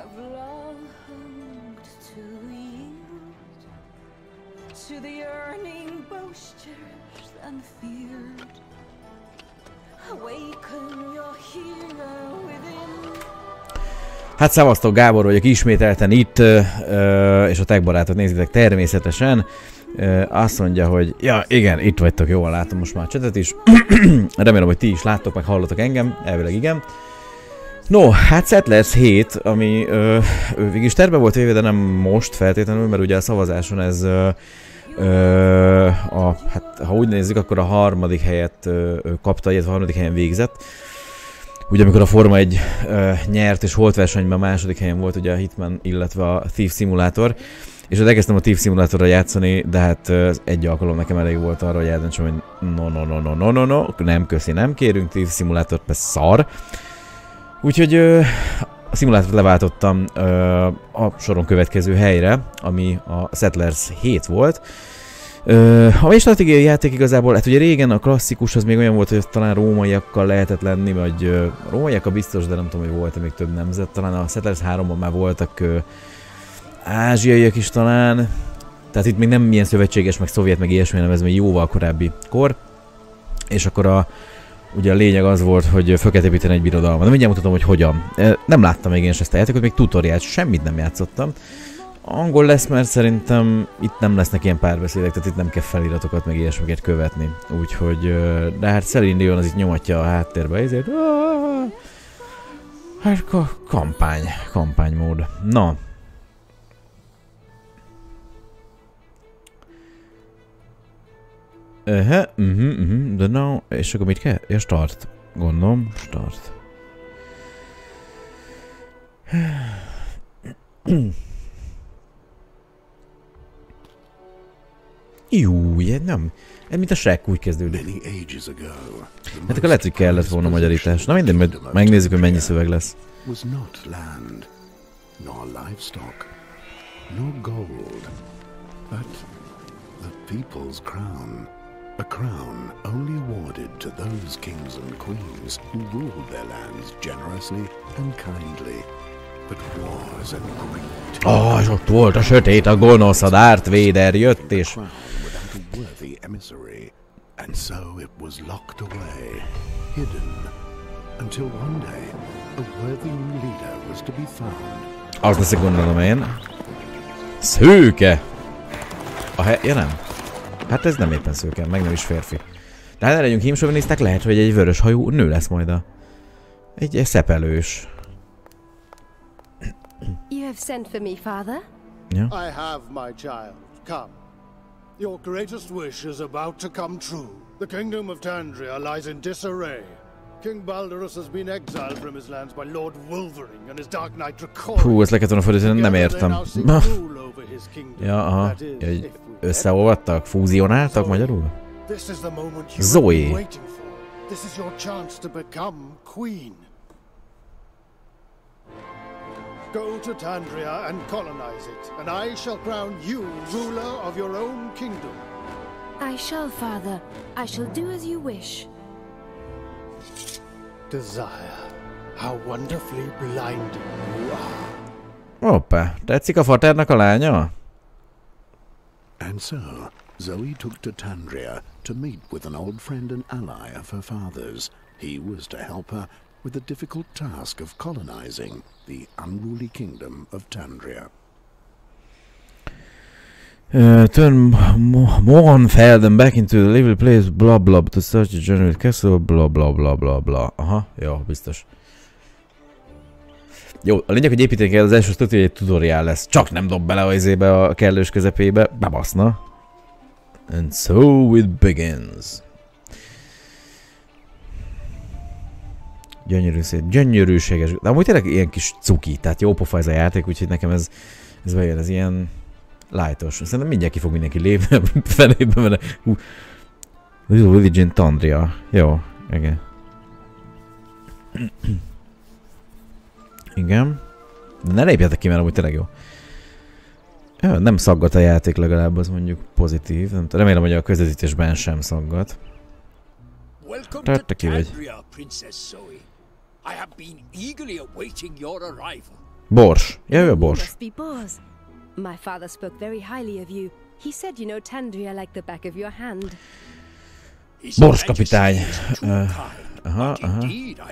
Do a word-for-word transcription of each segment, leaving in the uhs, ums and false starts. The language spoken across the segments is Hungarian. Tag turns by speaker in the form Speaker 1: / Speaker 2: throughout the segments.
Speaker 1: Hát szavaztok, Gábor vagyok ismételten itt, és a tech barátot nézitek természetesen. Azt mondja, hogy ja, igen, itt vagytok, jól látom most már a csetet is. Remélem, hogy ti is láttok, meg hallotok engem, elvileg igen. No, hát Settlers hét, ami ö, végig is terve volt véve, de nem most feltétlenül, mert ugye a szavazáson ez ö, ö, a, hát ha úgy nézzük, akkor a harmadik helyet ö, kapta, illetve a harmadik helyen végzett. Ugye amikor a Forma egy ö, nyert és holt versenyben a második helyen volt ugye a Hitman, illetve a Thief Simulator. És elkezdtem a Thief Simulatorra játszani, de hát ö, egy alkalom nekem elég volt arra, hogy eldöntsem, hogy no no no no no no no, nem köszi, nem kérünk Thief Simulatort, mert szar. Úgyhogy ö, a szimulátort leváltottam ö, a soron következő helyre, ami a Settlers hét volt. Ö, ami egy stratégiai játék igazából, hát ugye régen a klasszikus az még olyan volt, hogy talán rómaiakkal lehetett lenni, vagy ö, rómaiakkal biztos, de nem tudom, hogy volt-e még több nemzet. Talán a Settlers háromban már voltak ö, ázsiaiak is talán. Tehát itt még nem ilyen szövetséges, meg szovjet, meg ilyesmi, hanem ez még jóval korábbi kor. És akkor a ugye a lényeg az volt, hogy fel kell építeni egy birodalmat. De mindjárt mutatom, hogy hogyan. Nem láttam még én ezt a játékot, még tutoriált, semmit nem játszottam. Angol lesz, mert szerintem itt nem lesznek ilyen párbeszédek, tehát itt nem kell feliratokat, meg ilyesmiket követni. Úgyhogy, de hát Celine Dion az itt nyomatja a háttérbe, ezért... Hát kampány, kampánymód. Na. Uh-huh, uh-huh, uh-huh, de no, és akkor mit kell? Ja, start. Gondolom, start. Jó, nem. Ez mint a Shrek úgy kezdődik. Hát akkor lehet, hogy kellett volna magyarítás. Na minden, majd megnézzük, hogy mennyi szöveg lesz. A crown only awarded to those kings and queens who ruled their lands generously and kindly. But wars and greed. Ah, és ott volt a sötét, a gonosz, a Darth Vader jött és... Without a worthy emissary, and so it was locked away, hidden, until one day a worthy leader was to be found. Az lesz, gondolom én. Szőke! A hely... Ja nem. Hát ez nem éppen szőke, meg nem is férfi. De hát ne legyünk hímsoviniszták, lehet, hogy egy vörös hajú nő lesz majd a... Egy, egy szepelős.
Speaker 2: You have sent for me, father?
Speaker 1: Yeah.
Speaker 3: I have, my child. Come. Your greatest wish is about to come true. The kingdom of Tandria lies in disarray. King Balderus has been exiled from his lands by Lord Wolverine and his Dark Knight Record.
Speaker 1: Hú, ezt le kellett volna fordítani, nem értem. Ja, aha. Összeolvadtak? Fúzionáltak magyarul? Zoe.
Speaker 3: This is your chance to become queen. Go to Tandria and colonize it, and I shall crown you ruler of your own kingdom.
Speaker 2: I shall, father. I shall do as you wish.
Speaker 3: Desire, how wonderfully blinding you are.
Speaker 1: Hoppá, tetszik a faternak a lánya?
Speaker 4: And so, Zoe took to Tandria to meet with an old friend and ally of her father's. He was to help her with the difficult task of colonizing the unruly kingdom of Tandria.
Speaker 1: Uh, turn Mournfeld and back into the lively place, blah blah, to search the general castle, blah blah blah blah blah. Aha, jó, biztos. Jó, a lényeg, hogy építeni kell, az első tudja, hogy egy tutorial lesz. Csak nem dob bele a izébe a kellős közepébe, bebaszna. And so it begins. Gyönyörű szép, gyönyörűséges. De amúgy tényleg ilyen kis cuki, tehát jó pofa ez a játék, úgyhogy nekem ez, ez bejön, ez ilyen lightos. Szerintem mindjárt ki fog mindenki lépni a fenébe, mert hú. Little Village in Tandria. Jó, igen. Igen. De ne lépjetek ki, mert amúgy tényleg jó. Ja, nem szaggat a játék, legalább az mondjuk pozitív. Nem, remélem, hogy a közvetítésben sem szaggat. Tart te ki vagy.
Speaker 5: I have been eagerly awaiting your arrival.
Speaker 1: Bors. Ja, ő a
Speaker 2: You
Speaker 1: Bors.
Speaker 2: must be Bors. My father spoke very highly of you. He said you know Tandria like the back of your hand.
Speaker 1: Bors kapitány. Uh, aha, aha.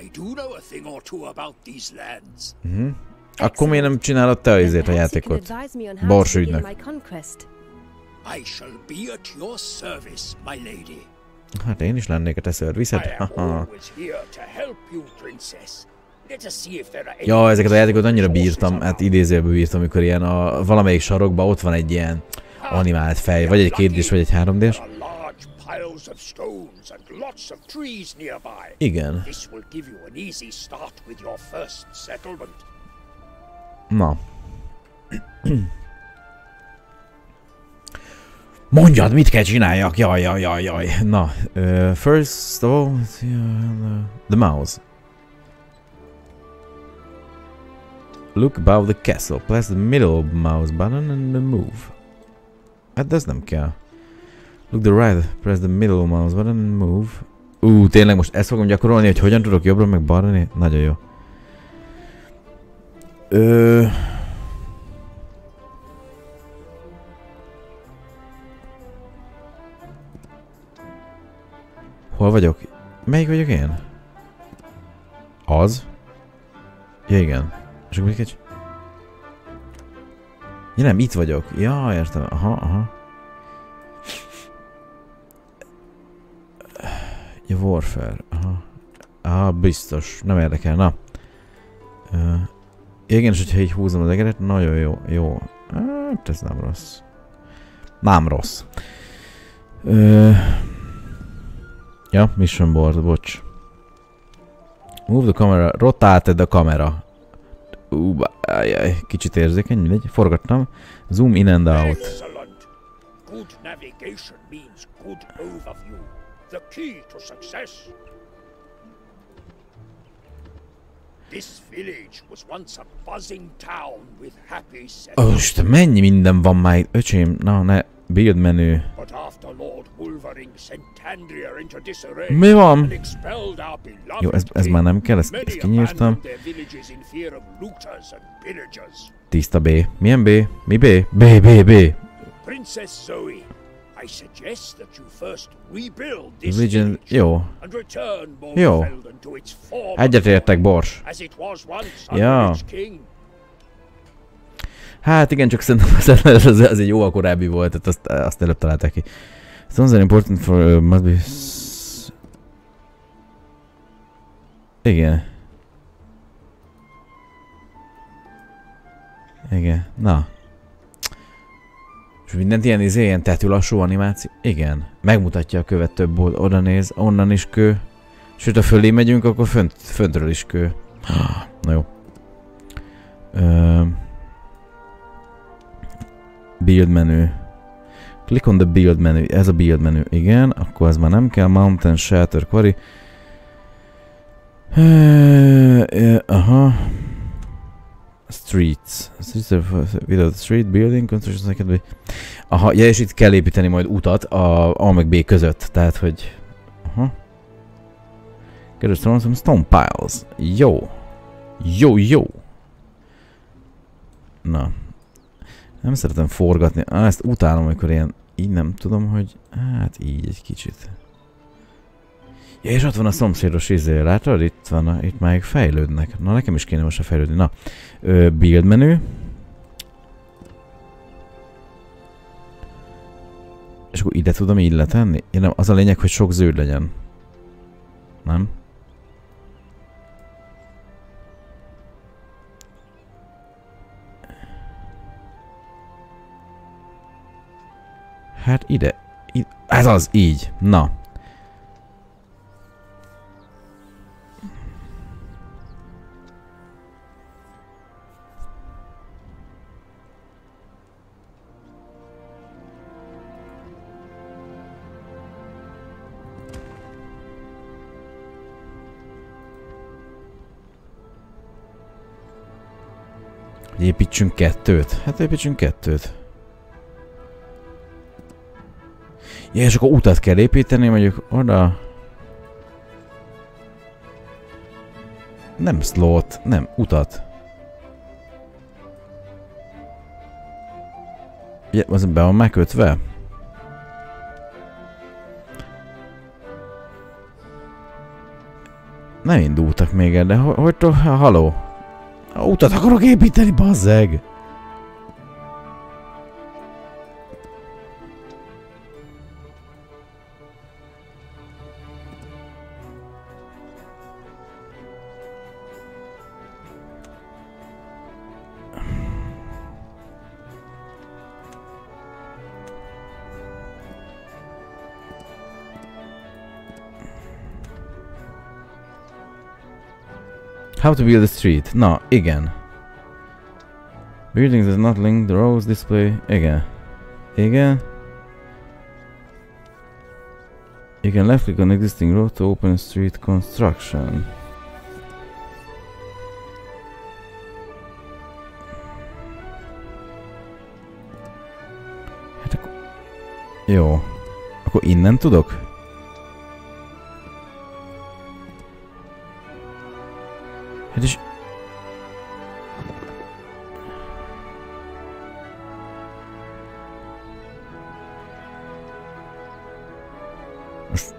Speaker 1: Uh-huh. Akkor miért nem csinálod te azért a játékot? Bors ügynök.
Speaker 5: I shall be at your service, my lady.
Speaker 1: Hát én is lennék a te szervized.
Speaker 5: I am always here to help you, princess. Let us see if there are any.
Speaker 1: Ja, ezeket a játékokat annyira bírtam, hát idézőjelből bírtam, amikor ilyen a valamelyik sarokban ott van egy ilyen animált fej, vagy egy kétdés, vagy egy háromdés. Igen. Na. Mondjad, mit kell csináljak? Jaj, jaj, jaj, jaj. Na, uh, first of all, the mouse. Look above the castle. Press the middle mouse button and move. Hát ez nem kell. Look the right. Press the middle mouse button and move. Ú, uh, tényleg most ezt fogom gyakorolni, hogy hogyan tudok jobbra meg balra nézni? Nagyon jó. Ö... Hol vagyok? Melyik vagyok én? Az? Ja, igen. És akkor mit kell... Ja nem, itt vagyok. Ja, értem. Aha, aha. Ja, Warfare. Aha. Aha, biztos. Nem érdekel. Na. Uh, igen, és hogyha így húzom az egeret, nagyon jó. Jó. Hát ez nem rossz. Nem rossz. Uh, ja, mission board, bocs. Move the camera. Rotate a kamera. Ú, ajaj, kicsit érzékeny, mindegy. Forgattam. Zoom in and out.
Speaker 5: Good navigation means good overview. The key to success. This village was once a buzzing town with happy settlers. Ost,
Speaker 1: mennyi minden van már itt, öcsém. Na, ne. Build menü.
Speaker 5: But after Lord Wolverine sent Tandria into disarray.
Speaker 1: Mi van? Jó, ez, ez már nem kell, ezt, ezt kinyírtam. Tiszta B. Milyen B? Mi B? B, B, B.
Speaker 5: Princess Zoe, I suggest that you first rebuild this
Speaker 1: Legend. Jó.
Speaker 5: and return
Speaker 1: Jó.
Speaker 5: Borfelden to its former
Speaker 1: Egyetértek, Bors.
Speaker 5: as it was once
Speaker 1: Ja.
Speaker 5: under its king.
Speaker 1: Hát igen, csak szerintem az, az, az, az egy jóval korábbi volt, tehát azt, azt előbb találták ki. Sounds very important for... Uh, must be... Igen. Igen, na. És mindent ilyen izé, ilyen tetű lassú animáció. Igen. Megmutatja a követ több old, oda néz, onnan is kő. Sőt, ha fölé megyünk, akkor fönt, föntről is kő. Na jó. Ö... Build menu. Click on the build menu. Ez a build menu. Igen, akkor ez már nem kell. Mountain, Shelter, Quarry. Uh, uh, aha. Streets. Without street building, construction second. Aha, ja, és itt kell építeni majd utat a A meg B között. Tehát, hogy... Aha. Get a some stone piles. Jó. Jó, jó. Na. Nem szeretem forgatni. Ah, ezt utálom, amikor ilyen... Így nem tudom, hogy... Hát így egy kicsit. Ja, és ott van a szomszédos izé. Látod? Itt van, a, itt már fejlődnek. Na, nekem is kéne most a fejlődni. Na. Ö, build menü. És akkor ide tudom így letenni? Ja, nem, az a lényeg, hogy sok zöld legyen. Nem? Hát ide, ide. Ez az, így. Na. Építsünk kettőt? Hát építsünk kettőt. Ja, és akkor utat kell építeni, mondjuk oda... Nem slot, nem, utat. Ja, az be van már kötve? Nem indultak még el, de hogy, hogy to... Haló? Utat akarok építeni, bazzeg! How to build a street. Na, igen. Buildings does not link the roads display. Igen. Igen. You can left click on existing road to open street construction. Hát akkor... Jó. Akkor innen tudok? Hát is... Most...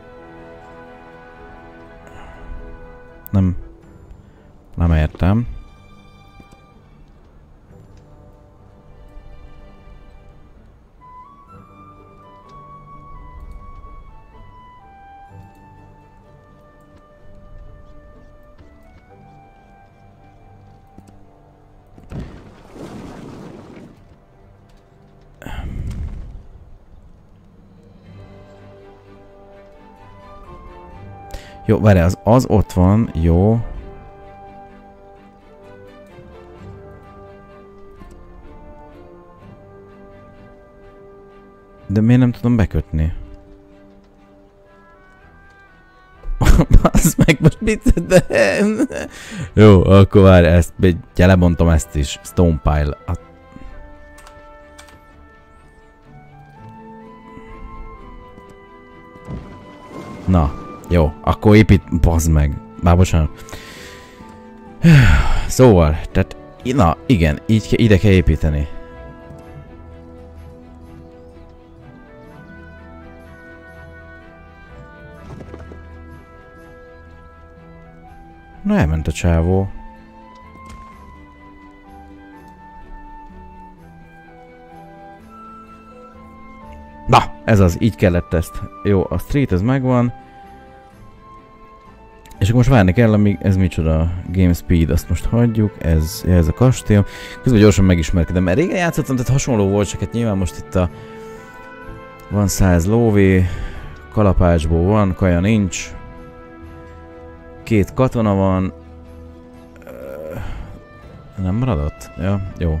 Speaker 1: Nem... Nem értem. Jó, várj, az, az ott van, jó. De miért nem tudom bekötni? Basz meg, most mit? De... Jó, akkor várj, ezt, lebontom ezt is. Stone pile. A... Na. Jó, akkor épít... Bazd meg. Már bocsánat. Szóval, tehát... Na, igen, így, ide kell építeni. Na, elment a csávó. Na, ez az, így kellett ezt. Jó, a street ez megvan. És akkor most várni kell, amíg ez micsoda game speed, azt most hagyjuk, ez, ez a kastély. Közben gyorsan megismerkedem, mert régen játszottam, tehát hasonló volt, csak hát nyilván most itt a... Van száz lóvé, kalapácsból van, kaja nincs. Két katona van. Nem maradott? Ja, jó.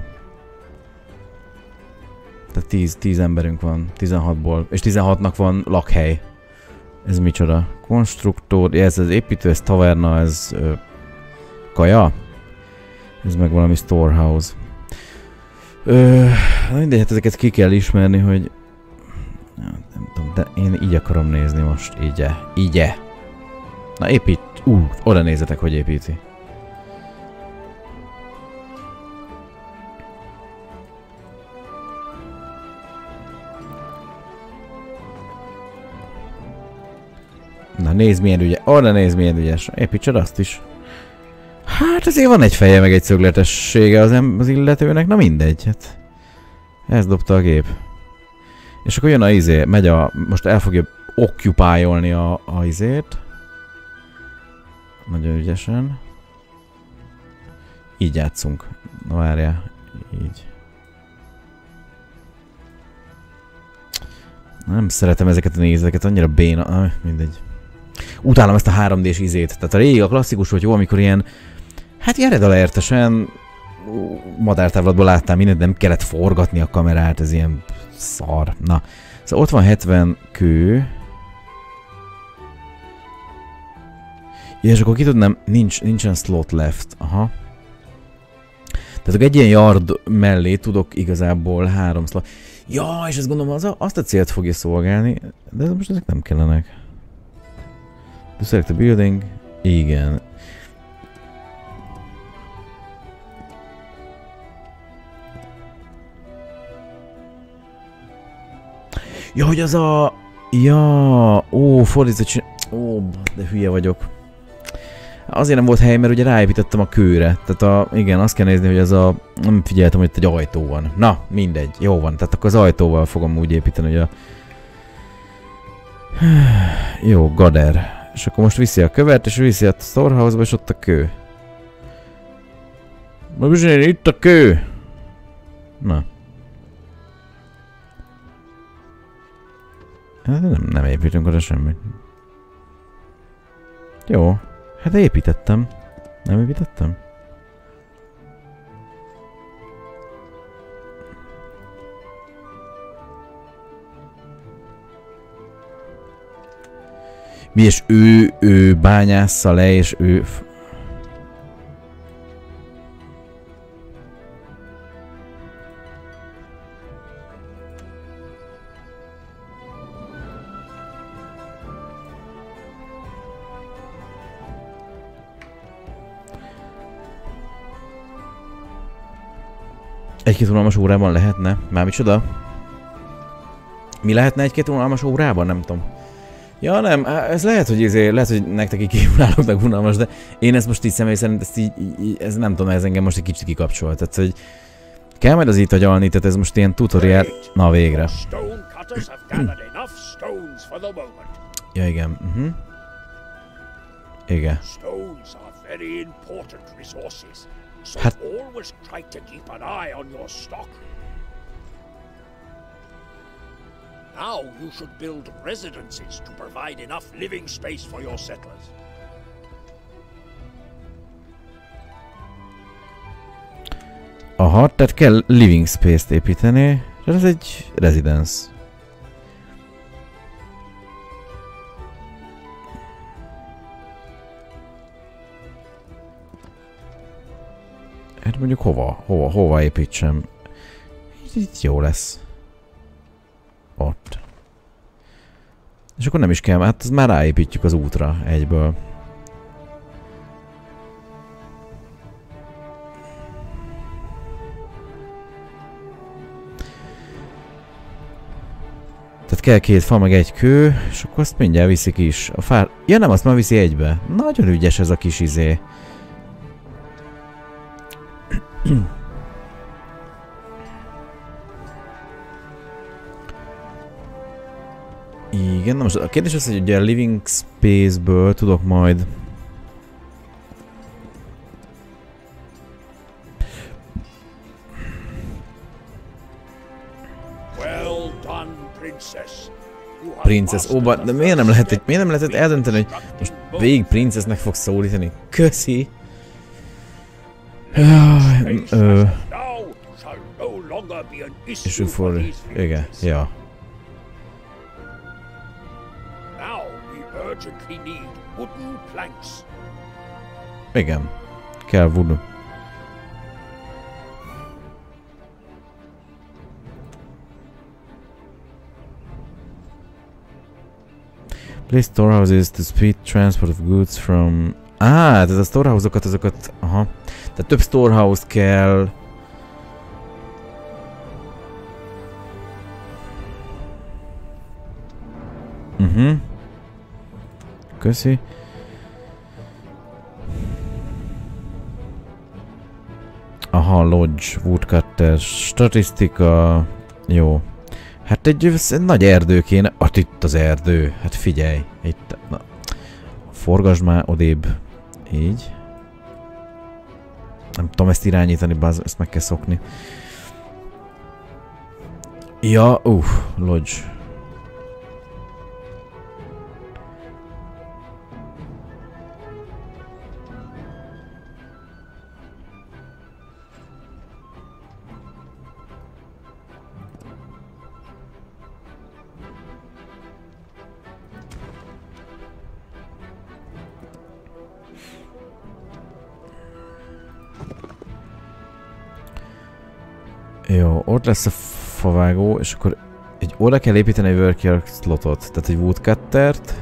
Speaker 1: Tehát tíz, tíz emberünk van, tizenhatból, és tizenhatnak van lakhely. Ez micsoda? Konstruktor, ez az építő, ez taverna, ez ö, kaja? Ez meg valami storehouse. Ö, mindegy, hát ezeket ki kell ismerni, hogy... Nem tudom, de én így akarom nézni most, így-e, így-e. Na épít, ú, oda nézzetek, hogy építi. Na nézd milyen ügyes, arra nézd milyen ügyes, építsed azt is. Hát azért van egy feje meg egy szögletessége az, az illetőnek, na mindegy, hát. Ezt dobta a gép. És akkor jön a izé, megy a, most el fogja occupájolni a, a izét. Nagyon ügyesen. Így játszunk. Na várjál, így. Nem szeretem ezeket a nézeket, annyira béna, ah, mindegy. Utálom ezt a három dés izét. Tehát a régi, a klasszikus volt jó, amikor ilyen... Hát ilyen redalertesen... Madártávlatból láttál mindent, nem kellett forgatni a kamerát, ez ilyen szar. Na, szóval ott van hetven kő. Ja, és akkor ki tudnám, nincs, nincsen slot left. Aha. Tehát egy ilyen yard mellé tudok igazából három slot. Ja, és ezt gondolom, az a, azt a célt fogja szolgálni, de most ezek nem kellenek. To select a building. Igen. Ja, hogy az a... Ja, ó, fordítva csinál... Ó, de hülye vagyok. Azért nem volt hely, mert ugye ráépítettem a kőre. Tehát a... Igen, azt kell nézni, hogy ez a... Nem figyeltem, hogy itt egy ajtó van. Na, mindegy. Jó van. Tehát akkor az ajtóval fogom úgy építeni, hogy a... Jó, gader. És akkor most viszi a követ, és viszi a storehouse-ba, és ott a kő. Na bizony, itt a kő! Na. Nem, nem építünk oda semmit. Jó. Hát építettem. Nem építettem? Mi, és ő, ő bányásza le, és ő... Egy-két unalmas órában lehetne? Már micsoda? Mi lehetne egy-két unalmas órában? Nem tudom. Ja nem, ez lehet, hogy ezért, lehet, hogy nektek így kívülállóknak unalmas, de én ezt most így személy szerint, ezt így, így, ez nem tudom, ez engem most egy kicsit kikapcsolt. Tehát, hogy kell majd az itt agyalni, tehát ez most ilyen tutoriál. Na végre. Ja igen. Uh-huh. Igen. Hát...
Speaker 5: Now you should build residences to provide enough living space for your settlers.
Speaker 1: Aha, tehát kell living space-t építeni, és ez egy residence. Hát mondjuk hova? Hova, hova építsem? Itt jó lesz. Ott. És akkor nem is kell, hát az már ráépítjük az útra egyből. Tehát kell két fa, meg egy kő, és akkor azt mindjárt viszik is. A fár... Ja nem, azt már viszi egybe. Nagyon ügyes ez a kis izé. Igen, na most a kérdés az, hogy ugye a living space-ből tudok majd...
Speaker 5: Well done, princess.
Speaker 1: Princess, ó, de miért nem lehet, miért nem lehetett eldönteni, hogy most végig princessnek fog szólítani? Köszi! Jaj, ö... És ő for... Igen, ja. Igen, kell wood. Place storehouses to speed transport of goods from... Ah, tehát a storehouse-okat, azokat... Aha. Tehát több storehouse-t kell... Mhm. Uh-huh. Köszi. Aha, lodge, woodcutter, statisztika... Jó. Hát egy, egy nagy erdő kéne. Hát itt az erdő. Hát figyelj. Itt... Na. Forgasd már odébb. Így. Nem tudom ezt irányítani, baz, ezt meg kell szokni. Ja, uff, uh, lodge. Jó, ott lesz a favágó, és akkor egy oda kell építeni egy workyard slotot, tehát egy woodcuttert.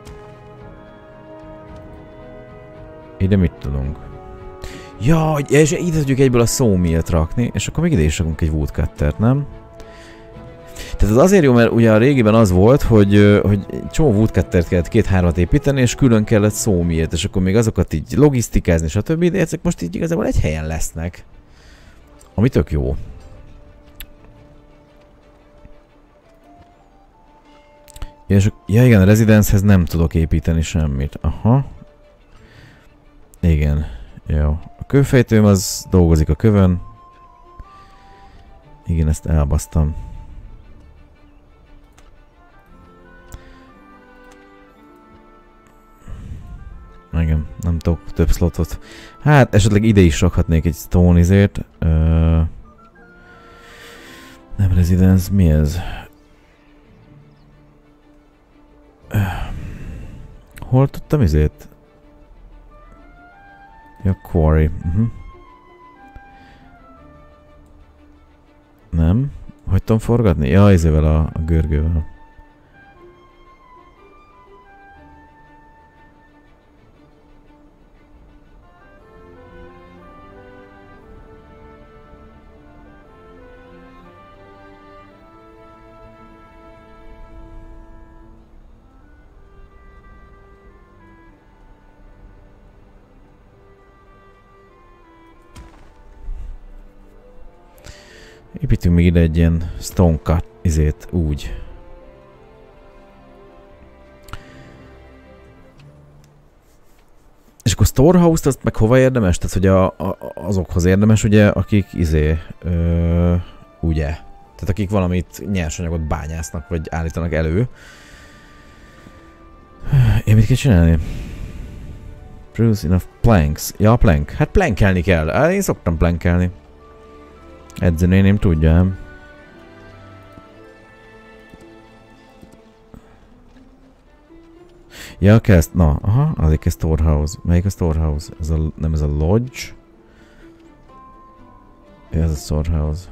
Speaker 1: Ide mit tudunk? Ja, és ide tudjuk egyből a sawmill-t rakni, és akkor még ide is rakunk egy woodcuttert, nem? Tehát ez azért jó, mert ugye a régiben az volt, hogy, hogy csomó woodcuttert kellett két-hármat építeni, és külön kellett szómiért, és akkor még azokat így logisztikázni, stb. De ezek most így igazából egy helyen lesznek. Ami tök jó. Ja, és, ja igen, a rezidencehez nem tudok építeni semmit. Aha. Igen. Jó. A kőfejtőm az dolgozik a kövön. Igen, ezt elbasztam. Igen, nem tudok több slotot. Hát esetleg ide is rakhatnék egy stone izért. Ö... Nem residence, mi ez? Hol tudtam izét? Ja, quarry. Uh-huh. Nem? Hogy tudom forgatni? Ja, izével a, a görgővel. Építünk még ide egy ilyen stone cut izét, úgy. És akkor storehouse-t azt meg hova érdemes? Tehát, hogy a, a, azokhoz érdemes, ugye, akik izé, ö, ugye, tehát akik valamit nyersanyagot bányásznak, vagy állítanak elő. Én mit kell csinálni? Produce enough planks. Ja, plank. Hát plankelni kell. Én szoktam plankelni. Edzeni én nem tudjam. Ja, kezd, na, aha, azik a storehouse. Melyik a storehouse? Ez a, nem ez a lodge? Ez a storehouse.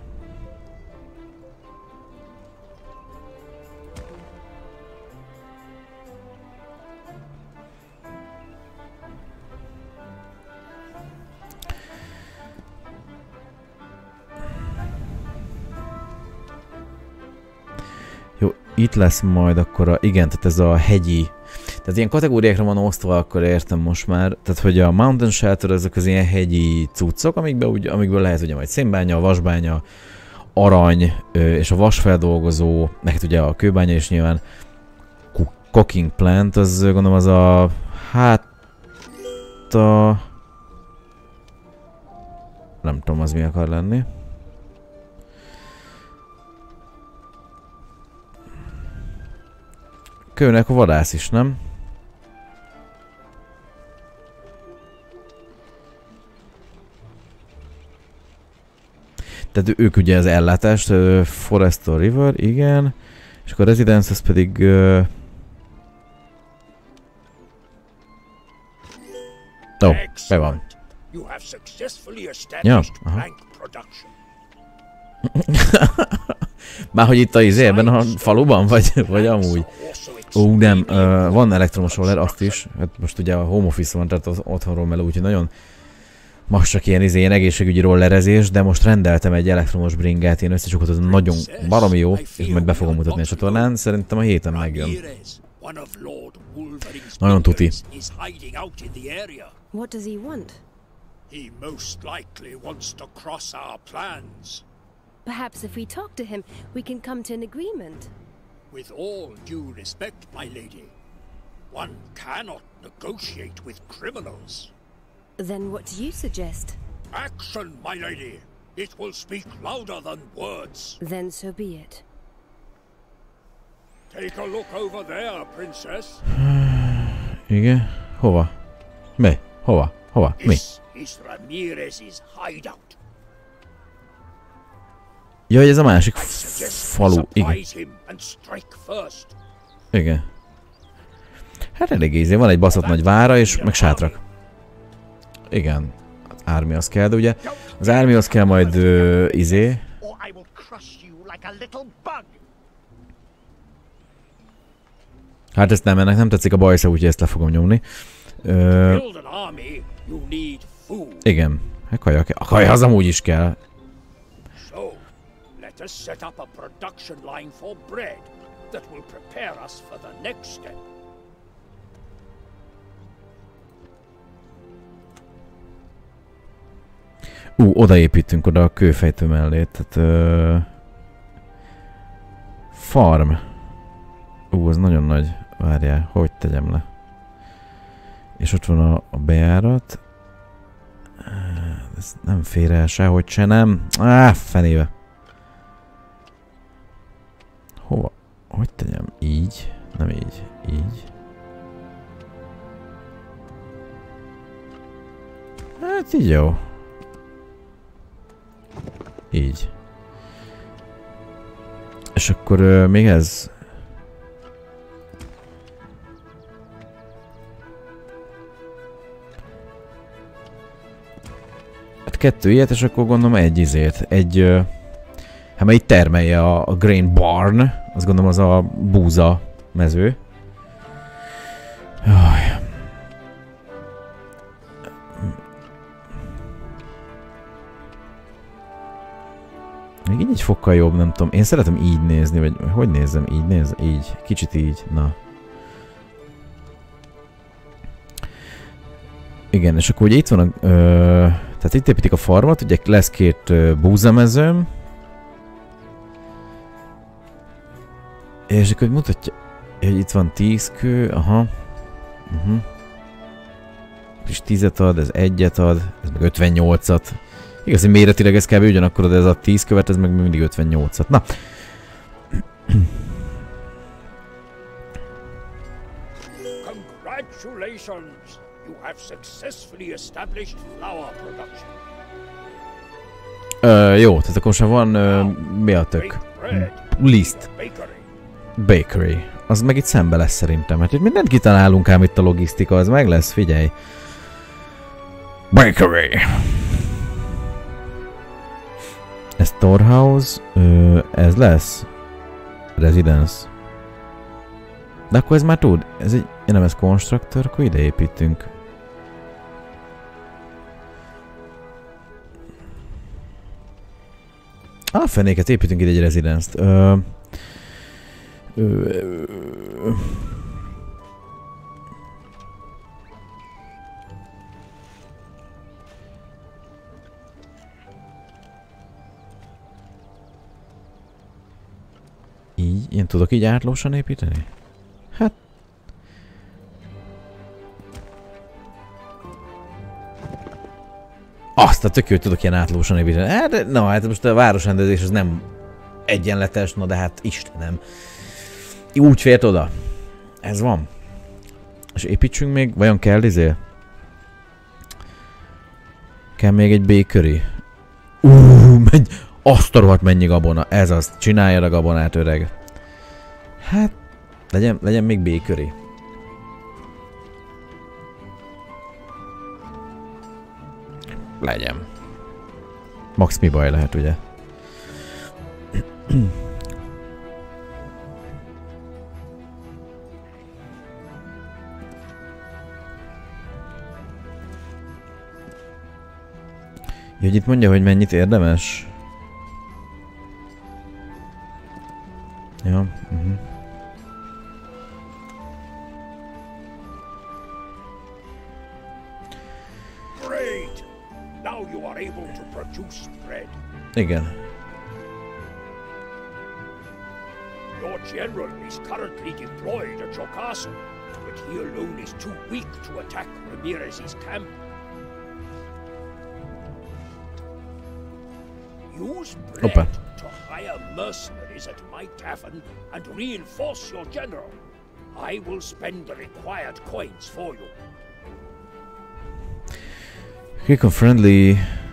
Speaker 1: Jó, itt lesz majd akkor a, igen, tehát ez a hegyi, tehát ilyen kategóriákra van osztva, akkor értem most már, tehát hogy a mountain shelter ezek az ilyen hegyi cuccok, amikből, úgy, amikből lehet ugye majd szénbánya, a vasbánya, arany és a vasfeldolgozó, neked ugye a kőbánya is nyilván, cooking plant, az gondolom az a, hát a, nem tudom az mi akar lenni. Kőnek a vadász is, nem? Tehát ők ugye az ellátást, uh, Forest or River, igen. És akkor a Residence az pedig... Uh... Ó, oh, be van. Ja, aha. Már hogy itt a izé, ebben a faluban, vagy, vagy amúgy? Ó, nem, uh, van elektromos roller, azt is. Hát most ugye a home office van, tehát az otthonról mellett, úgyhogy nagyon most csak ilyen, izé, ilyen egészségügyi rollerezés, de most rendeltem egy elektromos bringát, én összecsukottam, nagyon baromi jó, és majd be fogom mutatni a csatornán, szerintem a héten megjön. Nagyon tuti.
Speaker 2: What does he want?
Speaker 5: He most likely wants to cross our plans.
Speaker 2: Perhaps if we talk to him, we can come to an agreement.
Speaker 5: With all due respect, my lady, one cannot negotiate with criminals.
Speaker 2: Then what do you suggest?
Speaker 5: Action, my lady! It will speak louder than words.
Speaker 2: Then so be it.
Speaker 5: Take a look over there, princess.
Speaker 1: Igen? Hova? Mi? Hova? Hova? Mi?
Speaker 5: This is Ramirez's hideout.
Speaker 1: Jaj, ez a másik falu. Igen. Igen. Hát elég ízé. Van egy baszott nagy vára, és meg sátrak. Igen. Az ármihoz kell, de ugye az ármihoz kell majd ö, izé. Hát ezt nem, ennek nem tetszik a bajsza, úgyhogy ezt le fogom nyomni. Ö, igen. Hát kaja kell. A kaja az amúgy is kell.
Speaker 5: Let us set up a production line for bread that will prepare us for the next step.
Speaker 1: Ú, uh, odaépítünk oda a kőfejtő mellé, tehát... Uh, farm. Ú, uh, az nagyon nagy. Várjál, hogy tegyem le? És ott van a, a bejárat. Ez nem fér el sehogy se, nem. Á, fenébe. Hova? Hogy tegyem? Így? Nem így. Így. Hát így jó. Így. És akkor uh, még ez... Hát kettő ilyet, és akkor gondolom egy izét. Egy... Uh, hát mert itt termelje a, a grain barn. Azt gondolom az a búza mező. Jaj. Még így egy fokkal jobb, nem tudom. Én szeretem így nézni, vagy hogy nézem? Így néz? Így. Kicsit így. Na. Igen, és akkor ugye itt van a... Ö, tehát itt építik a farmot, ugye lesz két ö, búzamezőm. És akkor mutatja, hogy itt van tíz kő, aha. Uh-huh. És tízet ad, ez egyet ad, ez meg ötvennyolcat. Igaz, hogy méretileg ez kb. Ugyanakkor, de ez a tíz követ, ez meg mindig ötvennyolcat. Na.
Speaker 5: Congratulations! You have successfully established flour production.
Speaker 1: Ö, jó, tehát akkor sem van, ö, mi a tök? List. Bakery. Az meg itt szembe lesz szerintem. Hát itt mindent kitalálunk ám itt a logisztika, az meg lesz, figyelj. Bakery. Ez storehouse, ö, ez lesz. Residence. De akkor ez már tud. Ez egy, én nem ez constructor, akkor ide építünk. Ah, fenéket, építünk ide egy residence-t. Ö, ö, ö, ö. Így, én tudok így átlósan építeni? Hát... Azt a tök jó, tudok ilyen átlósan építeni. Hát, na, hát most a városrendezés az nem egyenletes, na de hát Istenem. Úgy fért oda. Ez van. És építsünk még, vajon kell izé? Kell még egy bakery. Uuuuh, menj! Azt a rohadt mennyi gabona, ez az, csinálja a gabonát, öreg. Hát, legyen, legyen még bakery. Legyen. Max mi baj lehet, ugye? Hogy itt mondja, hogy mennyit érdemes? Ja, uh-huh.
Speaker 5: Great! Now you are able to produce bread.
Speaker 1: Igen.
Speaker 5: Your general is currently deployed at your castle, but he alone is too weak to attack Ramirez's camp. Use bread
Speaker 1: Opa.
Speaker 5: to hire mercenaries at my tavern and reinforce your general. I will spend the required coins for you.
Speaker 1: Eco-friendly.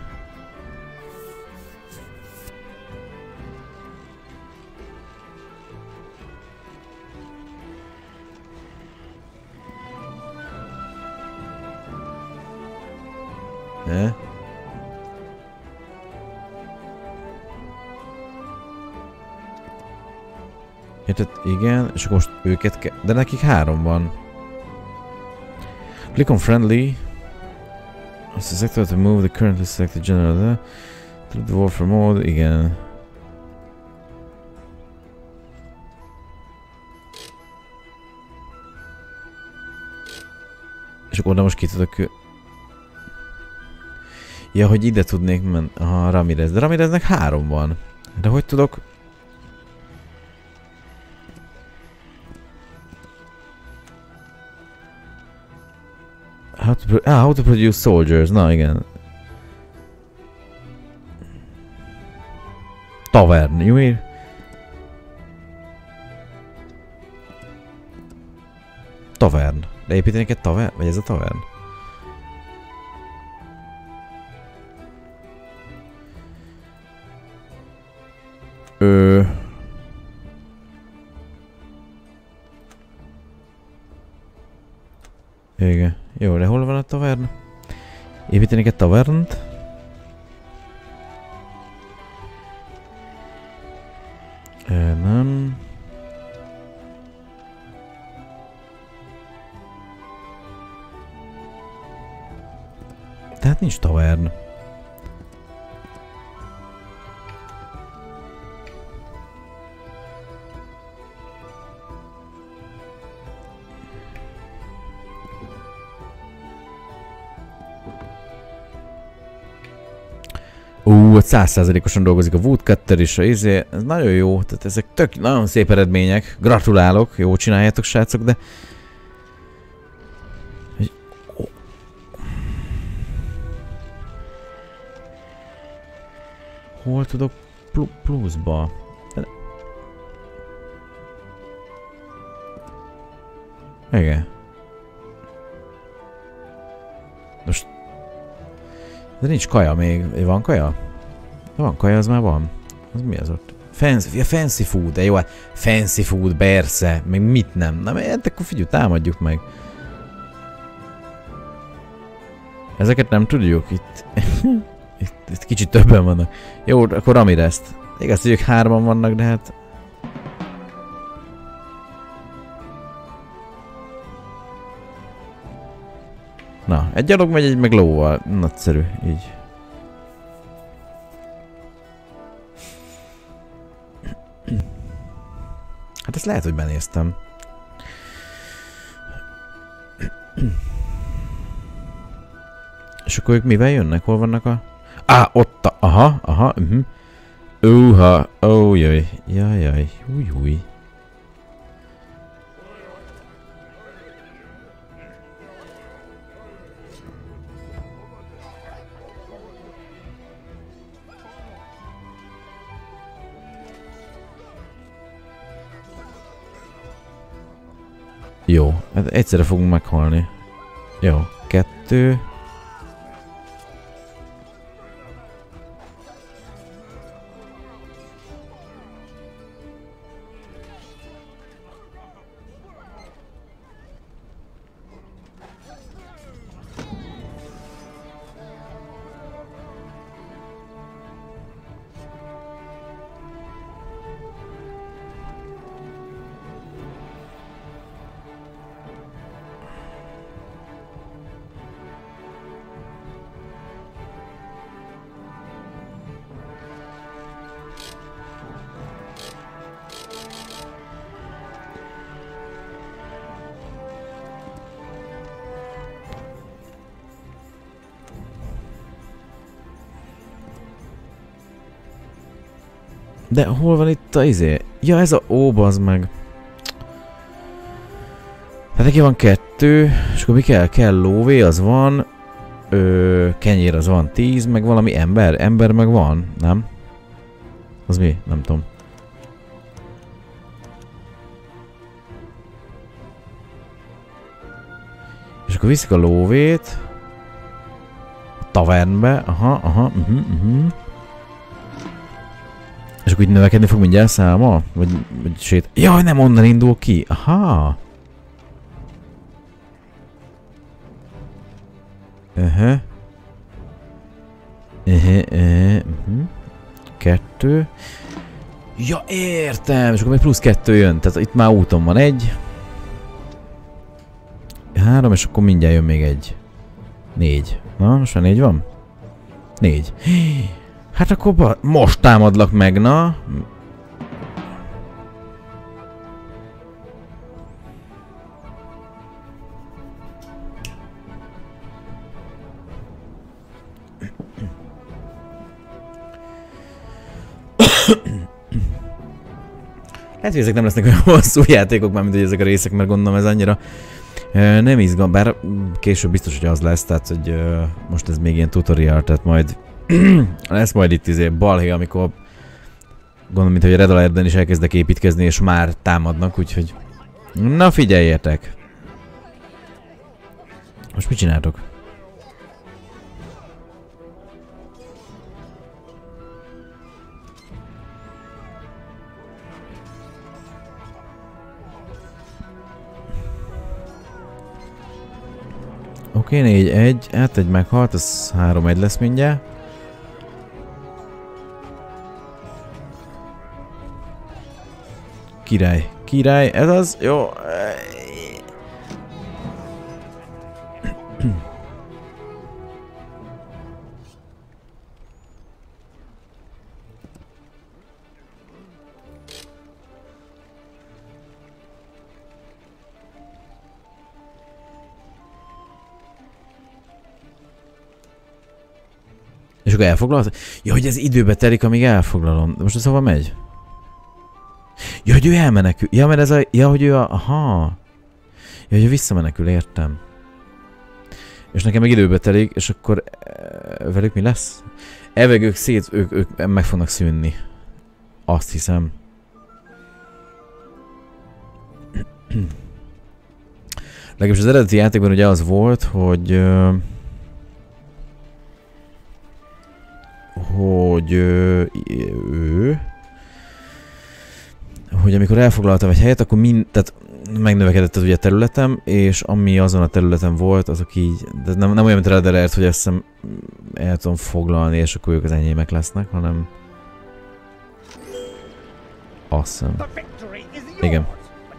Speaker 1: Eh? Érted? Igen, és akkor most őket kell... De nekik három van. Click on friendly. Select to move the currently selected general. To the warfare mode, igen. oda most ki tudok... Ja, hogy ide tudnék menni... Aha, Ramirez. De Ramireznek három van. De hogy tudok... How to, ah, how to produce soldiers. Na, igen. Tavern, you mean? Tavern. Leépítenék egy tavern? Vagy ez a tavern? Ö... Igen. Jó, de hol van a tavern? Építenék egy tavernt. Ö, nem. Tehát nincs tavern. Ú, száz százalékosan dolgozik a Woodcutter is, a izé, ez nagyon jó, tehát ezek tök, nagyon szép eredmények, gratulálok, jó csináljátok srácok, de... Hol tudok pl pluszba? Igen. Most... De nincs kaja még. Van kaja? Van kaja, az már van. Az mi az ott? Fancy, ja, fancy food, de jó, hát fancy food, persze, meg mit nem. Na, mert akkor figyelj, támadjuk meg. Ezeket nem tudjuk itt. itt, itt kicsit többen vannak. Jó, akkor Ramirezt. Igaz, hogy ők hárman vannak, de hát... Na, egy gyalog megy, egy meg lóval. Nagyszerű, így. Hát ezt lehet, hogy benéztem. És akkor ők mivel jönnek? Hol vannak a... Á, ott a... Aha, aha, uh-huh. Uha, ó, jaj, jaj, jaj, új, új. Jó, hát egyszerre fogunk meghalni. Jó, kettő. De hol van itt a izé? Ja, ez a... Ó, bazd meg. Hát neki van kettő, és akkor mi kell? Kell lóvé, az van. Ö, kenyér, az van tíz, meg valami ember. Ember meg van, nem? Az mi? Nem tudom. És akkor viszik a lóvét. A tavernbe. Aha, aha, uh-huh, uh-huh. És akkor így növekedni fog mindjárt száma? Vagy, vagy sét... Jaj, nem onnan indul ki! Aha! Uh-huh. Uh-huh, uh-huh, uh-huh. Kettő. Ja, értem! És akkor még plusz kettő jön. Tehát itt már úton van egy. Három, és akkor mindjárt jön még egy. Négy. Na, most már négy van? Négy. Hát akkor most támadlak meg, na? Lehet, hogy ezek nem lesznek olyan hosszú játékok már, mint hogy ezek a részek, mert gondolom ez annyira uh, nem izgalmas, bár később biztos, hogy az lesz, tehát hogy uh, most ez még ilyen tutorial, tehát majd lesz majd itt izé balhé, amikor gondolom, mint hogy a Red Alertben is elkezdek építkezni, és már támadnak, úgyhogy na figyeljetek! Most mit csináltok? Oké, okay, négy egy, hát egy meghalt, az három egy lesz mindjárt. Király, király, ez az, jó. És akkor elfoglalod? Ja, hogy ez időbe telik, amíg elfoglalom. De most ez hova megy? Ja, hogy ő elmenekül. Ja, mert ez a... Ja, hogy ő a... Aha. Ja, hogy ő visszamenekül, értem. És nekem meg időbe telik, és akkor... Velük mi lesz? Elveg ők szét... Ők, ők meg fognak szűnni. Azt hiszem. Legalábbis az eredeti játékban ugye az volt, hogy... hogy ő, ő hogy amikor elfoglaltam egy helyet, akkor mind, tehát megnövekedett az ugye területem, és ami azon a területen volt, azok így, de nem, nem olyan, mint Red Alert, hogy ezt hiszem el tudom foglalni, és akkor ők az enyémek lesznek, hanem awesome. Igen.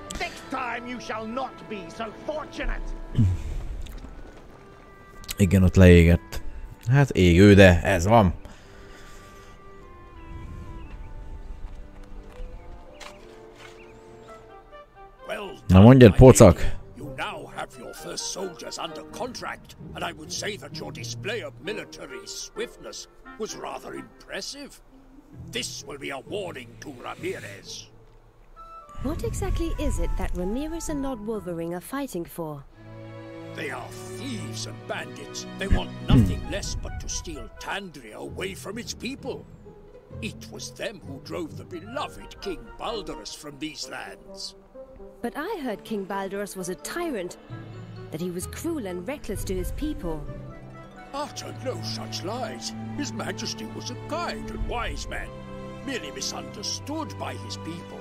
Speaker 1: Igen, ott leégett. Hát égő, de ez van. Na mondjad, pocak!
Speaker 5: You now have your first soldiers under contract, and I would say that your display of military swiftness was rather impressive. This will be a warning to Ramirez.
Speaker 2: What exactly is it that Ramirez and Lord Wolverine are fighting for?
Speaker 5: They are thieves and bandits. They want nothing less but to steal Tandria away from its people. It was them who drove the beloved King Balderus from these lands.
Speaker 2: But I heard King Balderus was a tyrant, that he was cruel and reckless to his people.
Speaker 5: Utter no such lies. His Majesty was a kind and wise man, merely misunderstood by his people.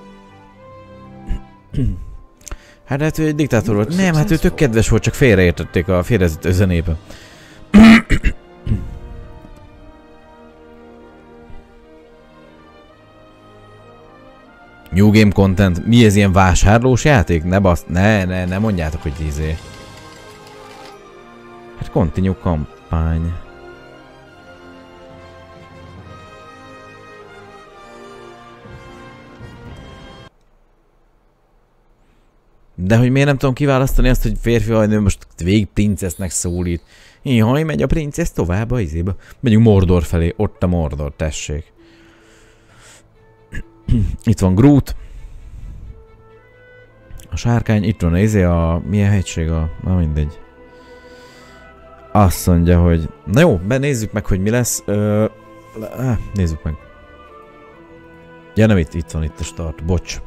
Speaker 1: Hát hát ő egy diktátor volt. Nem, hát ő tök kedves volt, csak félreértették a félrevezető zenébe. New Game Content. Mi ez, ilyen vásárlós játék? Ne basz... Ne, ne, ne mondjátok, hogy izé. Hát continue kampány. De hogy miért nem tudom kiválasztani azt, hogy férfi vagy nő most végig princesznek szólít. Jaj, megy a princesz tovább a izébe. Megyünk Mordor felé, ott a Mordor, tessék. Itt van Groot. A sárkány, itt van izé a... Milyen hegység a... Na mindegy. Azt mondja, hogy... Na jó, benézzük meg, hogy mi lesz. Ö... Nézzük meg. Ja nem, itt, itt van itt a start. Bocs.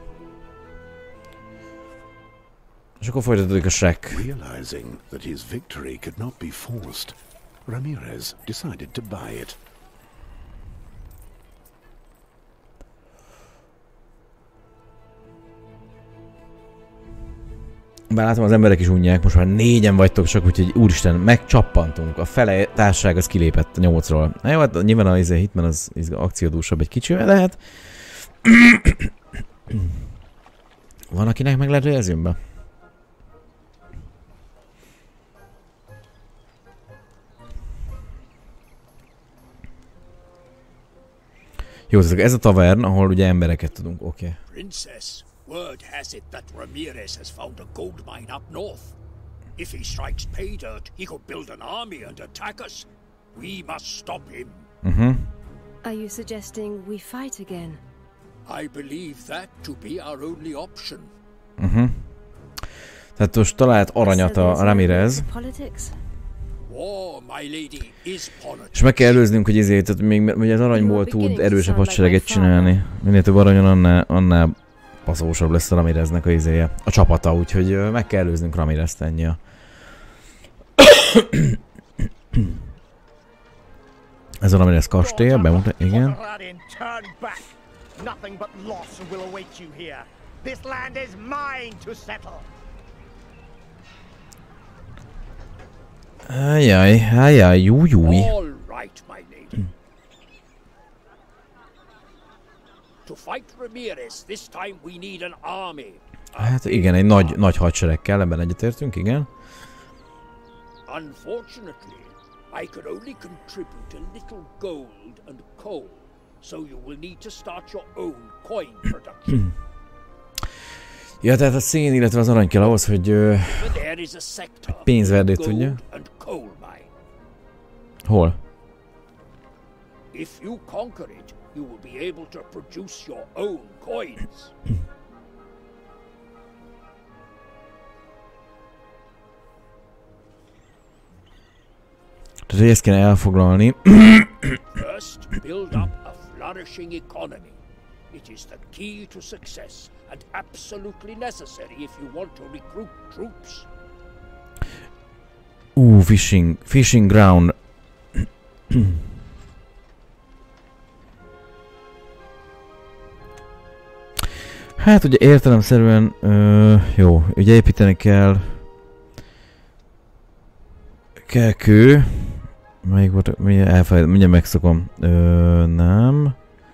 Speaker 1: És akkor folytatódik a Shrek.
Speaker 4: Realizing that his victory could not be forced, Ramirez decided to buy it.
Speaker 1: Bár látom, az emberek is unják, most már négyen vagytok csak, úgyhogy úristen, megcsappantunk. A fele társaság az kilépett a nyolcról. Na jó, hát nyilván a izé, Hitman az akciódúsabb egy kicsivel lehet. Van, akinek meg lehet rezümbe? Jó, ez a tavern, ahol ugye embereket tudunk, oké. Okay.
Speaker 5: Princess, word has it that Ramirez has found a gold mine up north. If he strikes pay dirt, he could build an army and attack us. We must stop him.
Speaker 1: Uh-huh.
Speaker 2: Are you suggesting we fight again?
Speaker 5: I believe that to be our only option.
Speaker 1: Uh-huh. Tehát most talált aranyat a Ramirez.
Speaker 5: War, my lady, is politics.
Speaker 1: És meg kell előznünk, hogy ezért, tehát még ugye az aranyból tud erősebb hadsereget csinálni. Minél több aranyon, annál, annál paszósabb lesz a Ramireznek a izéje, a csapata, úgyhogy meg kell előznünk Ramirezt, ennyi a... Ez a Ramirez kastély, bemutat, igen. Ajjaj, ajjaj, júj, júj.
Speaker 5: All right, my lady. To fight Ramirez, this time we need an army.
Speaker 1: Hát igen, egy nagy, nagy hadsereg kell, ebben egyetértünk, igen.
Speaker 5: Unfortunately, I could only contribute a little gold and coal, so you will need to start your own coin production.
Speaker 1: Ja, tehát a szén, illetve az arany kell ahhoz, hogy uh, pénzverdét tudja. Hol?
Speaker 5: If you conquer it, you will be able to produce your own coins.
Speaker 1: Tehát ezt kéne elfoglalni.
Speaker 5: First, build up a flourishing economy. It is the key to success and absolutely necessary if you want to recruit troops.
Speaker 1: Ú, fishing, fishing ground. Hát ugye értelemszerűen, ö, jó, ugye építeni kell. Kell kő. Melyik volt, mindjárt elfelejt, mindjárt megszokom. Ö, nem.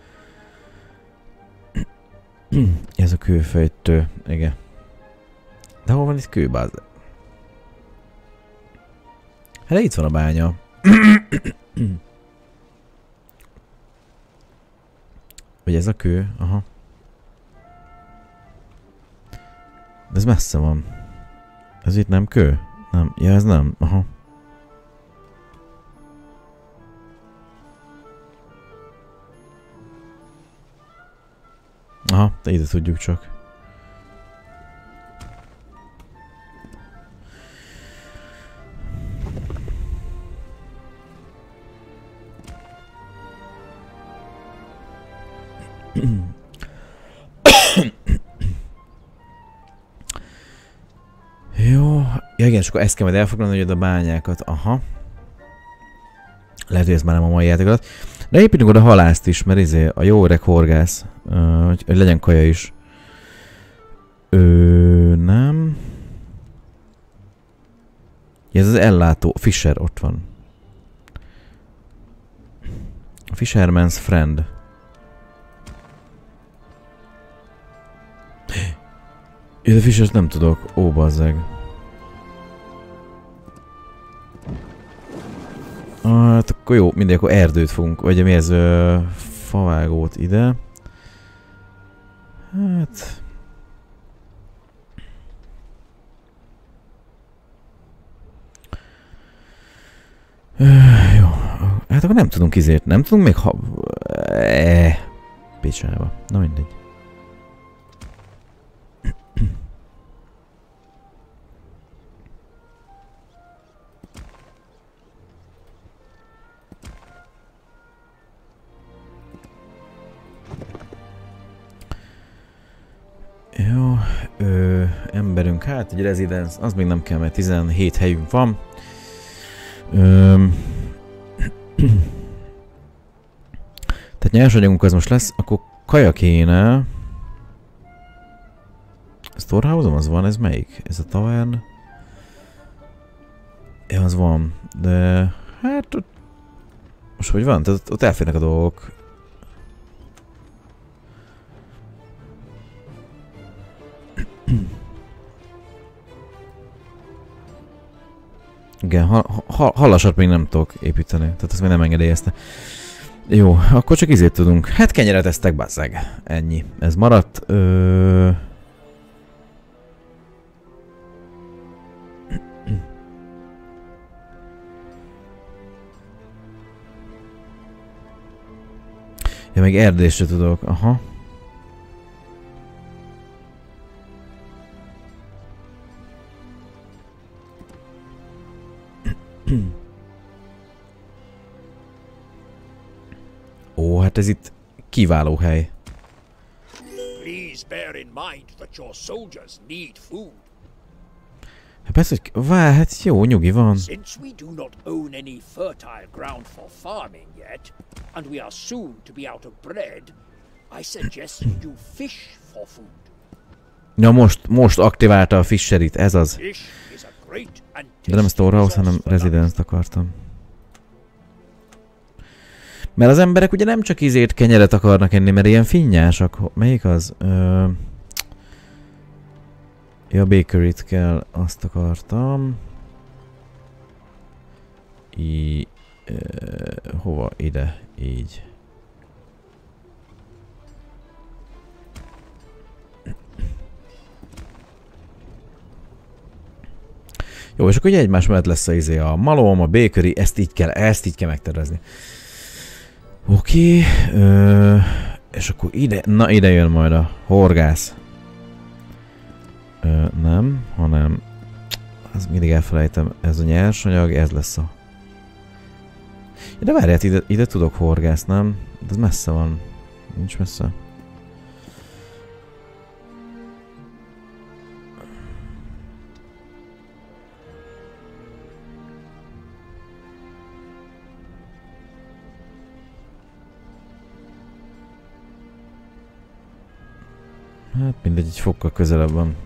Speaker 1: Ez a kőfejtő, igen. De hol van itt kőbáz? Hát itt van a bánya. Vagy ez a kő? Aha. De ez messze van. Ez itt nem kő? Nem. Ja, ez nem. Aha. Aha, de ide tudjuk csak. Jó, ja igen, és akkor ezt kell majd elfoglalni, hogy a bányákat, aha. Lehet, hogy ez már nem a mai játék alatt. De építünk oda halászt is, mert izé a jó öreg horgász, uh, hogy, hogy legyen kaja is. Ö, nem. Ja, ez az ellátó, Fisher ott van. Fisherman's friend. Ja, de Fishert nem tudok, ó bazzeg. Hát akkor jó, mindegy, akkor erdőt fogunk, vagy mi ez, ö, favágót ide. Hát... Ö, jó, hát akkor nem tudunk izért, nem tudunk még ha... Eee... Picsába, na mindegy. Jó, ö, emberünk, hát egy residence, az még nem kell, mert tizenhét helyünk van. Ö, tehát nyersanyagunk az most lesz, akkor kaja kéne. Storehouse-om az van, ez melyik? Ez a tavern? Ja, az van, de hát ott... Most hogy van? Tehát ott elférnek a dolgok. Igen, ha, ha, hallasat még nem tudok építeni, tehát ezt még nem engedélyezte. Jó, akkor csak izét tudunk. Hát kenyeret esztek, bazzeg. Ennyi. Ez maradt. Ö... Ja, még erdésre tudok. Aha. mert ez itt kiváló hely.
Speaker 5: Please bear in mind that your soldiers need food.
Speaker 1: Hát persze, hogy vár, hát jó, nyugi van.
Speaker 5: Since we do not own any fertile ground for farming yet, and we are soon to be out of bread, I suggest you fish for food.
Speaker 1: Ja, most, most aktiválta a Fisherit, ez az.
Speaker 5: Fish is a great and
Speaker 1: De nem Storehouse, hanem Residence-t akartam. Mert az emberek ugye nem csak izét, kenyeret akarnak enni, mert ilyen finnyásak. Melyik az? Ö... Ja, bakery-t kell, azt akartam. I... Ö... Hova? Ide. Így. Jó, és akkor ugye egymás mellett lesz a izé a malom, a bakery, ezt így kell, ezt így kell megtervezni. Oké, okay, és akkor ide, na ide jön majd a horgász. Ö, nem, hanem, az mindig elfelejtem, ez a nyersanyag, ez lesz a... De várját, ide, ide tudok horgász, nem? De ez messze van, nincs messze. Hát mindegy, egy fokkal közelebb van.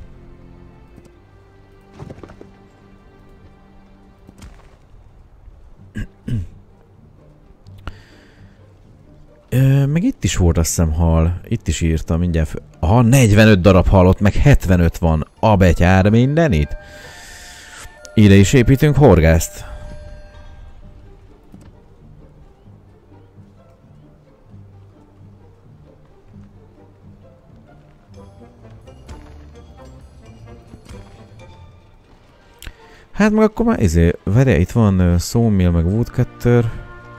Speaker 1: Ö, meg itt is volt, azt hiszem, hal. Itt is írtam, mindjárt. Aha, negyvenöt darab halott, meg hetvenöt van. A betyár mindenit. Ide is építünk horgászt. Hát meg akkor már izé, várja, itt van uh, sawmill, meg woodcutter.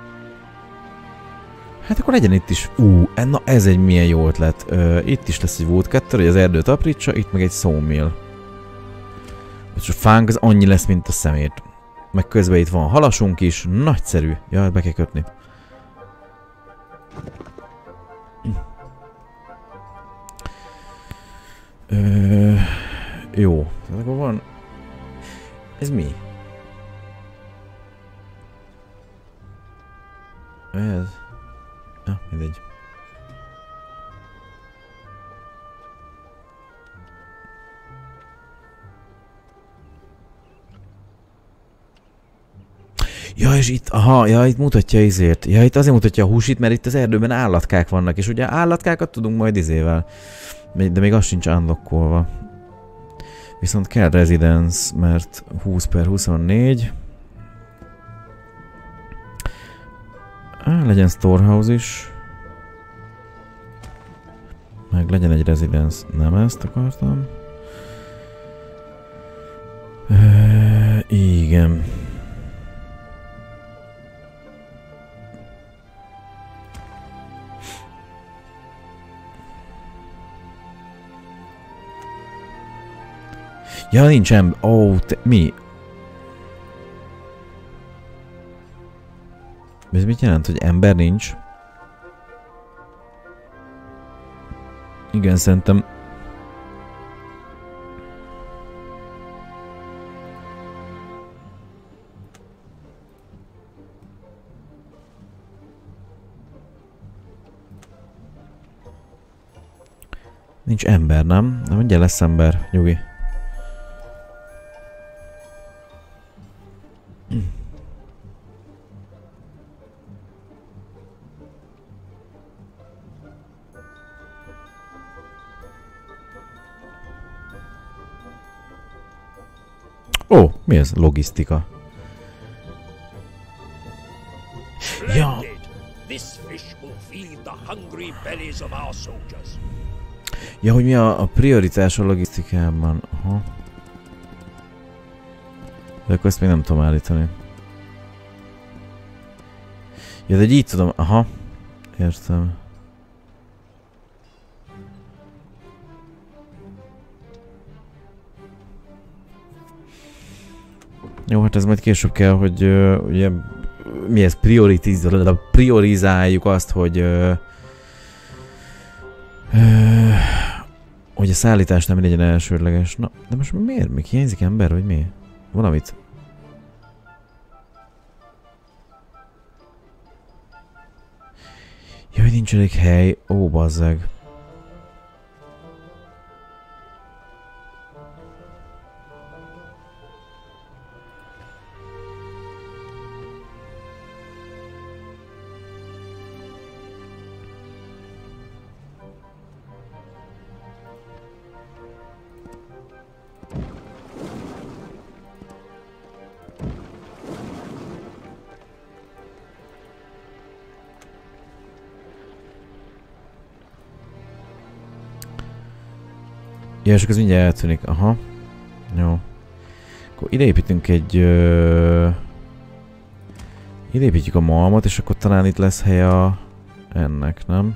Speaker 1: Hát akkor legyen itt is, ú, uh, na ez egy milyen jó ötlet. Uh, itt is lesz egy woodcutter, hogy az erdőt aprítsa, itt meg egy sawmill. És a fánk az annyi lesz, mint a szemét. Meg közben itt van halasunk is, nagyszerű. Jaj, be kell kötni. Uh, jó, tehát akkor van... Ez mi? Ez... Ja, mindegy. Ja, és itt, aha, ja, itt mutatja izért. Ja, itt azért mutatja a húsit, mert itt az erdőben állatkák vannak, és ugye állatkákat tudunk majd izével. De még az sincs unlockolva. Viszont kell residence, mert húsz per huszonnégy. Á, legyen storehouse is. Meg legyen egy residence. Nem ezt akartam. E, igen. Ja, nincs ember. Ó, oh, te... Mi? Ez mit jelent, hogy ember nincs? Igen, szerintem... Nincs ember, nem? Na, mindjárt lesz ember, nyugi. Ó, oh, mi ez? Logisztika. Ja. Ja, hogy mi a, a prioritás a logisztikában. Aha. De akkor ezt még nem tudom állítani. Ja, de így tudom. Aha. Értem. Jó, hát ez majd később kell, hogy uh, ugye mi ez, prioritiz, priorizáljuk azt, hogy ö, ö, hogy a szállítás nem legyen elsődleges. Na, de most miért? Még hiányzik ember, vagy mi? Valamit? Jaj, nincs elég hely. Ó, bazzeg. Ja, és akkor ez mindjárt eltűnik. Aha. Jó. Akkor ide építünk egy... Ö... Ide építjük a malmot, és akkor talán itt lesz hely a... ennek, nem?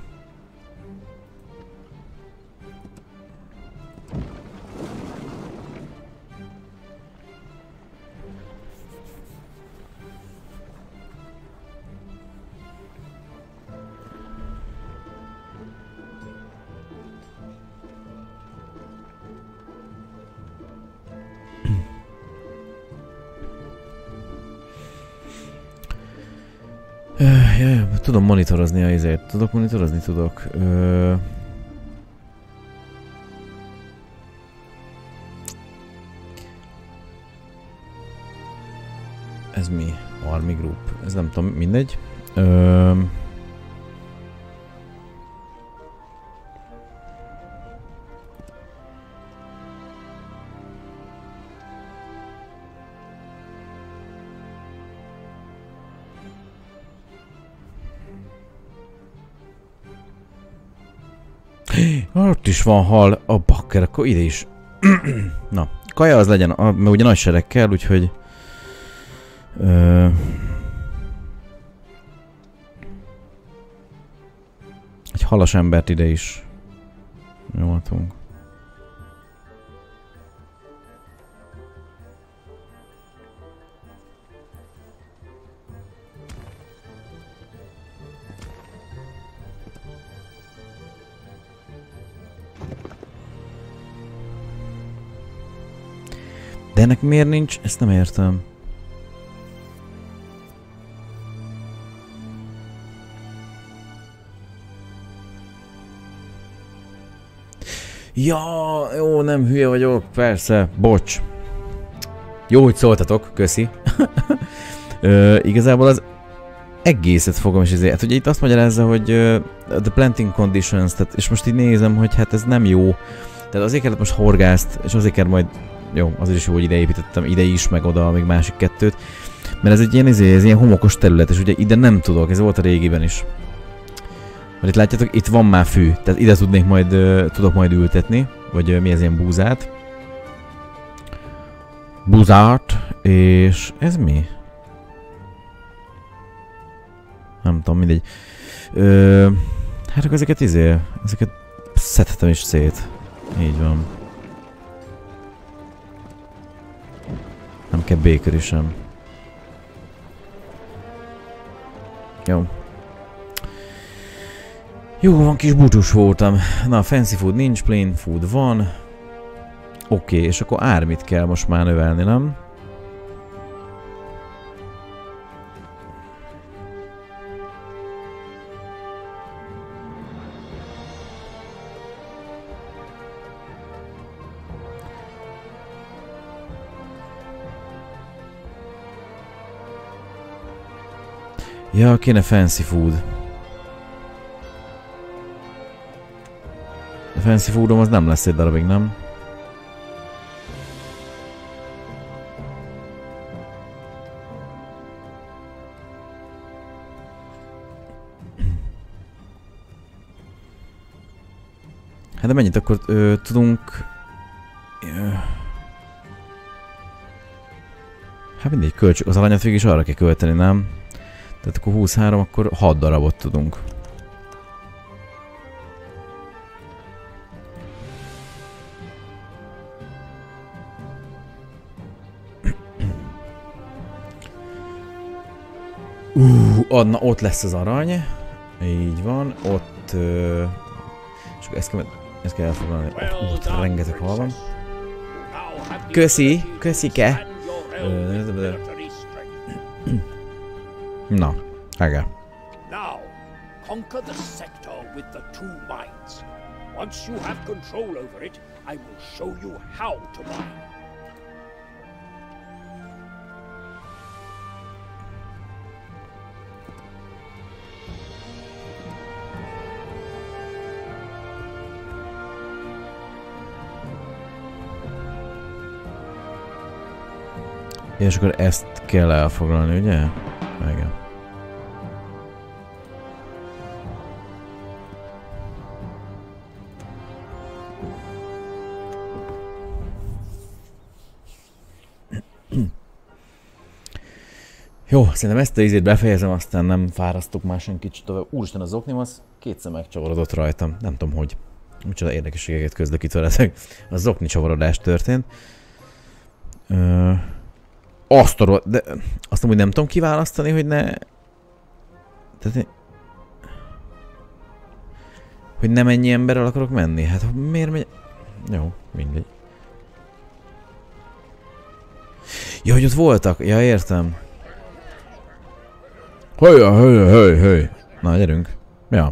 Speaker 1: Uh, ja, tudom monitorozni a izét. Tudok monitorozni? Tudok. Uh... Ez mi? Army Group. Ez nem tudom, mindegy. Uh... Ott is van hal, a bakker, akkor ide is. Na, kaja az legyen, a, mert ugye nagy sereg kell, úgyhogy... Ö, egy halas embert ide is nyomhatunk. De ennek miért nincs? Ezt nem értem. Ja, jó, nem hülye vagyok, persze, bocs. Jó, hogy szóltatok, köszi. Ö, igazából az egészet fogom is ezért. Hát ugye itt azt magyarázza, hogy uh, the planting conditions, tehát, és most így nézem, hogy hát ez nem jó. Tehát azért kellett most horgászt, és azért kell majd, jó, azért is jó, hogy ide építettem, ide is, meg oda, még másik kettőt. Mert ez egy ilyen, ez ilyen homokos terület, és ugye ide nem tudok, ez volt a régiben is. Mert itt látjátok, itt van már fű, tehát ide tudnék majd, uh, tudok majd ültetni, vagy uh, mi ez ilyen búzát. Búzát, és ez mi? Nem tudom, mindegy. Ö, hát akkor ezeket izé, ezeket szedhetem is szét. Így van. Nem kell bakery sem. Jó. Jó van, kis búcsús voltam. Na, fancy food nincs, plain food van. Oké, okay, és akkor ármit kell most már növelni, nem? Ja, kéne fancy food. A fancy foodom az nem lesz egy darabig, nem? Hát de mennyit akkor ö, tudunk... Ö... Hát mindegy, költsük. Az aranyat végig is arra kell költeni, nem? Tehát akkor huszonhárom, akkor hat darabot tudunk. Uh, adna, ott lesz az arany. Így van, ott... Uh, és ezt kell, ezt kell elfoglalni. Ott, ott rengeteg hal van. Köszi, köszike. Uh, na, ege.
Speaker 5: Now, conquer the sector with the two mines. Once you have control over it, I will show you how to mine.
Speaker 1: És akkor ezt kell elfoglalni, ugye? Igen. Jó, szerintem ezt a ízét befejezem, aztán nem fárasztok már senkit tovább. Úristen, az oknim az kétszer megcsavarodott rajtam. Nem tudom, hogy. Micsoda érdekességeket közlök itt veletek. Az zokni csavarodás történt. Ö... Azt a de azt amúgy nem tudom kiválasztani, hogy ne... Tehát... Hogy nem ennyi emberrel akarok menni. Hát miért megy... Jó, mindegy. Ja, hogy ott voltak. Ja, értem. Hajja, hajja, hajja, hajja. Na, gyerünk. Ja.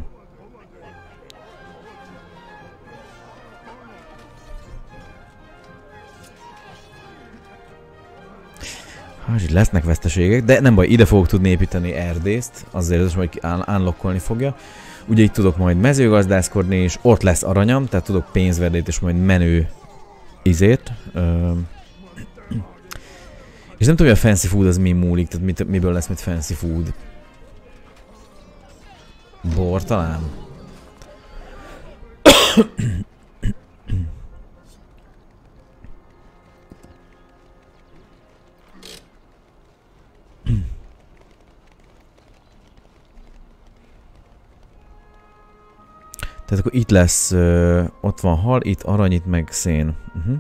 Speaker 1: Hát, itt lesznek veszteségek, de nem baj, ide fogok tudni építeni erdészt, azért is majd unlockolni fogja. Ugye itt tudok majd mezőgazdászkodni, és ott lesz aranyam, tehát tudok pénzverdét és majd menő izét. Üm. És nem tudom, hogy a fancy food az mi múlik, tehát mit, miből lesz mit fancy food. Bor talán? Tehát akkor itt lesz, uh, ott van hal, itt arany, itt meg szén. Uh-huh.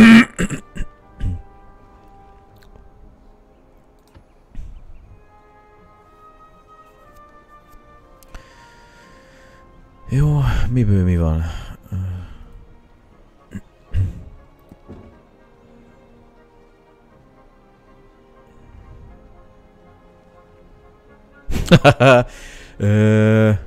Speaker 1: Jó, miből mi van? uh...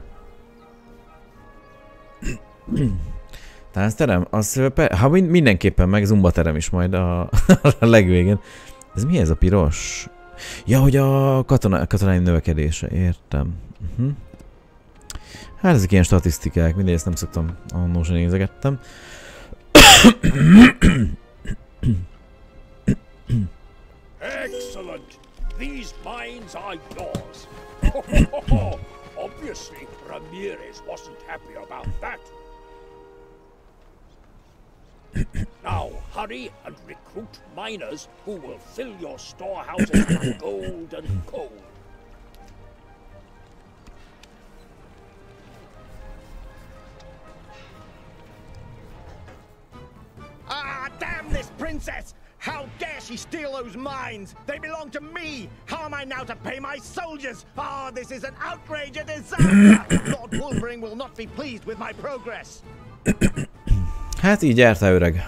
Speaker 1: Táncterem? Az ha mindenképpen meg zumbaterem is majd a, a legvégén. Ez mi ez a piros? Ja, hogy a katona, katonai növekedése, értem. Uh-huh. Hát ezek ilyen statisztikák, mindegy, ezt nem szoktam, annól sem nézegettem.
Speaker 5: Excellent! These mines are yours. Obviously, Ramirez wasn't happy about that. Now, hurry and recruit miners who will fill your storehouses with gold and coal.
Speaker 6: Ah, damn this princess! How dare she steal those mines? They belong to me! How am I now to pay my soldiers? Ah, oh, this is an outrage, a disaster! Lord Wolverine will not be pleased with my progress.
Speaker 1: Hát így jártál, öreg.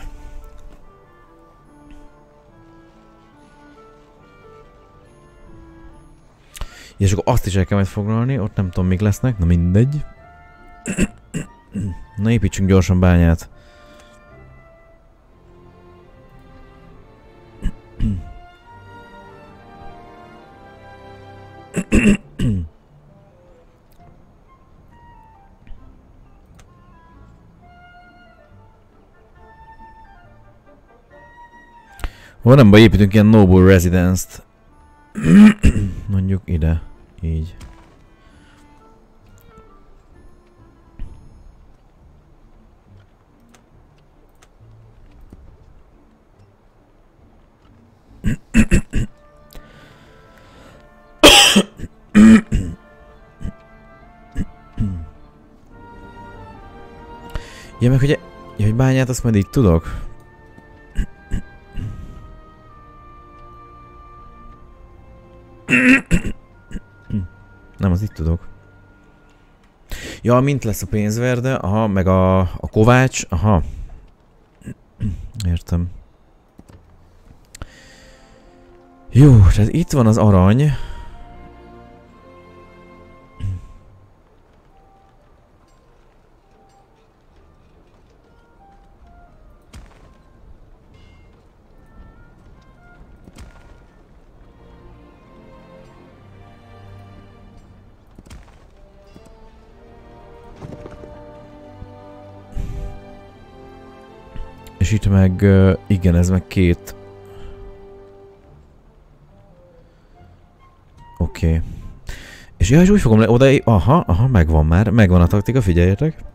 Speaker 1: És akkor azt is el kell majd foglalni, ott nem tudom mik lesznek, na mindegy. Na építsünk gyorsan bányát. Van nem baj, építünk ilyen noble residence-t. Mondjuk ide. Így. Ja, meg hogy, ja, hogy bányát azt majd így tudok. Nem, az itt tudok. Ja, mint lesz a pénzverde, aha, meg a, a kovács, aha. Értem. Jó, tehát itt van az arany. És itt meg, uh, igen, ez meg két. Oké. Okay. És ja, és úgy fogom le oda, aha, aha, megvan már, megvan a taktika, figyeljetek.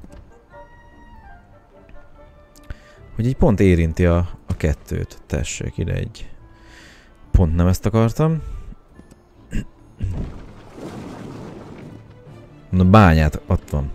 Speaker 1: Hogy így pont érinti a, a kettőt. Tessék, ide egy. Pont nem ezt akartam. Na, bányát, ott van.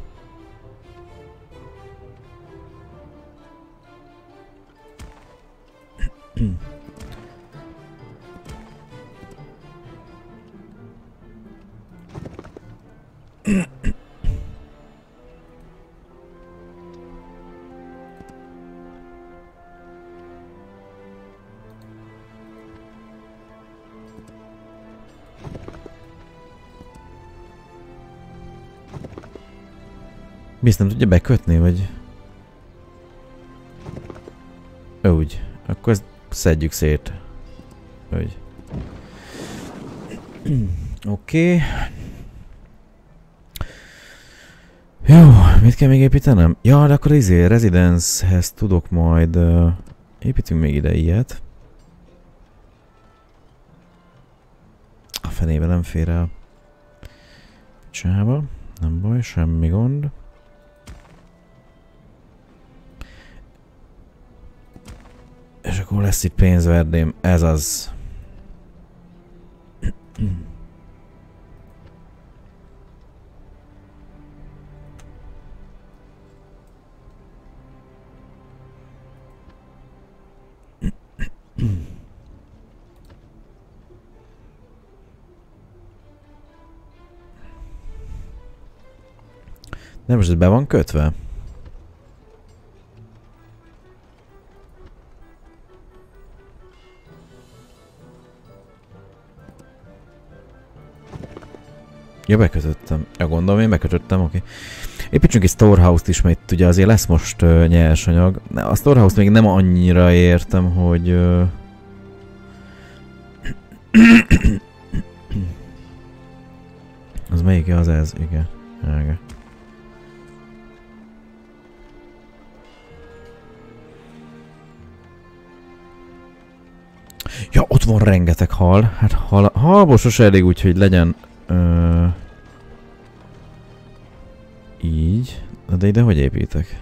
Speaker 1: Bizt nem tudja bekötni, vagy... Úgy. Akkor ezt szedjük szét. Úgy. Oké. Okay. Jó, mit kell még építenem? Ja, de akkor izé, Residence-hez tudok majd... Uh, építünk még ide ilyet. A fenébe nem fér el. Csába. Nem baj, semmi gond. És akkor lesz itt pénzverdém, ez az. Nem, most ez be van kötve? Ja, bekötöttem. Ja, gondolom, én bekötöttem, oké. Okay. Építsünk egy storehouse-t is, mert ugye azért lesz most uh, nyersanyag. A storehouse-t még nem annyira értem, hogy... Uh... az melyik az ez? Igen. Igen. Ja, ott van rengeteg hal. Hát hal, halból sose elég úgy, hogy legyen... Ö... Így. De ide hogy építek?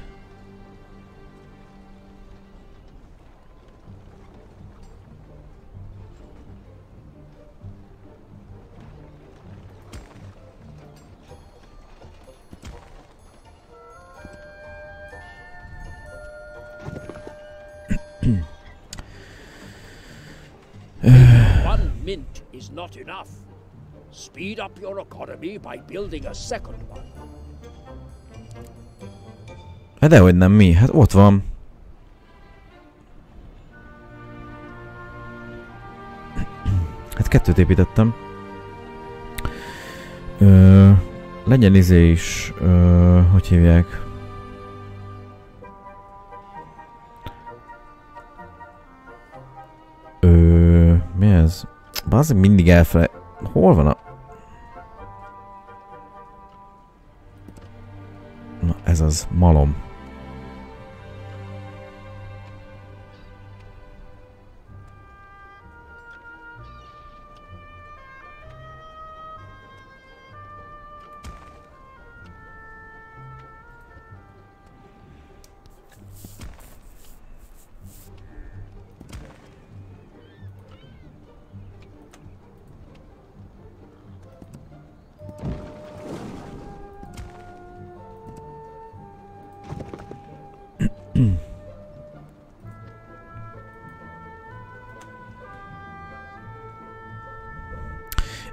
Speaker 5: One mint is not enough. Speed up your economy by building a second one.
Speaker 1: Hát dehogy nem, mi? Hát ott van. Hát kettőt építettem. Ö, legyen izé is, ö, hogy hívják? Ö, mi ez? Bázzik mindig elfele... Hol van a... Na, ez az malom.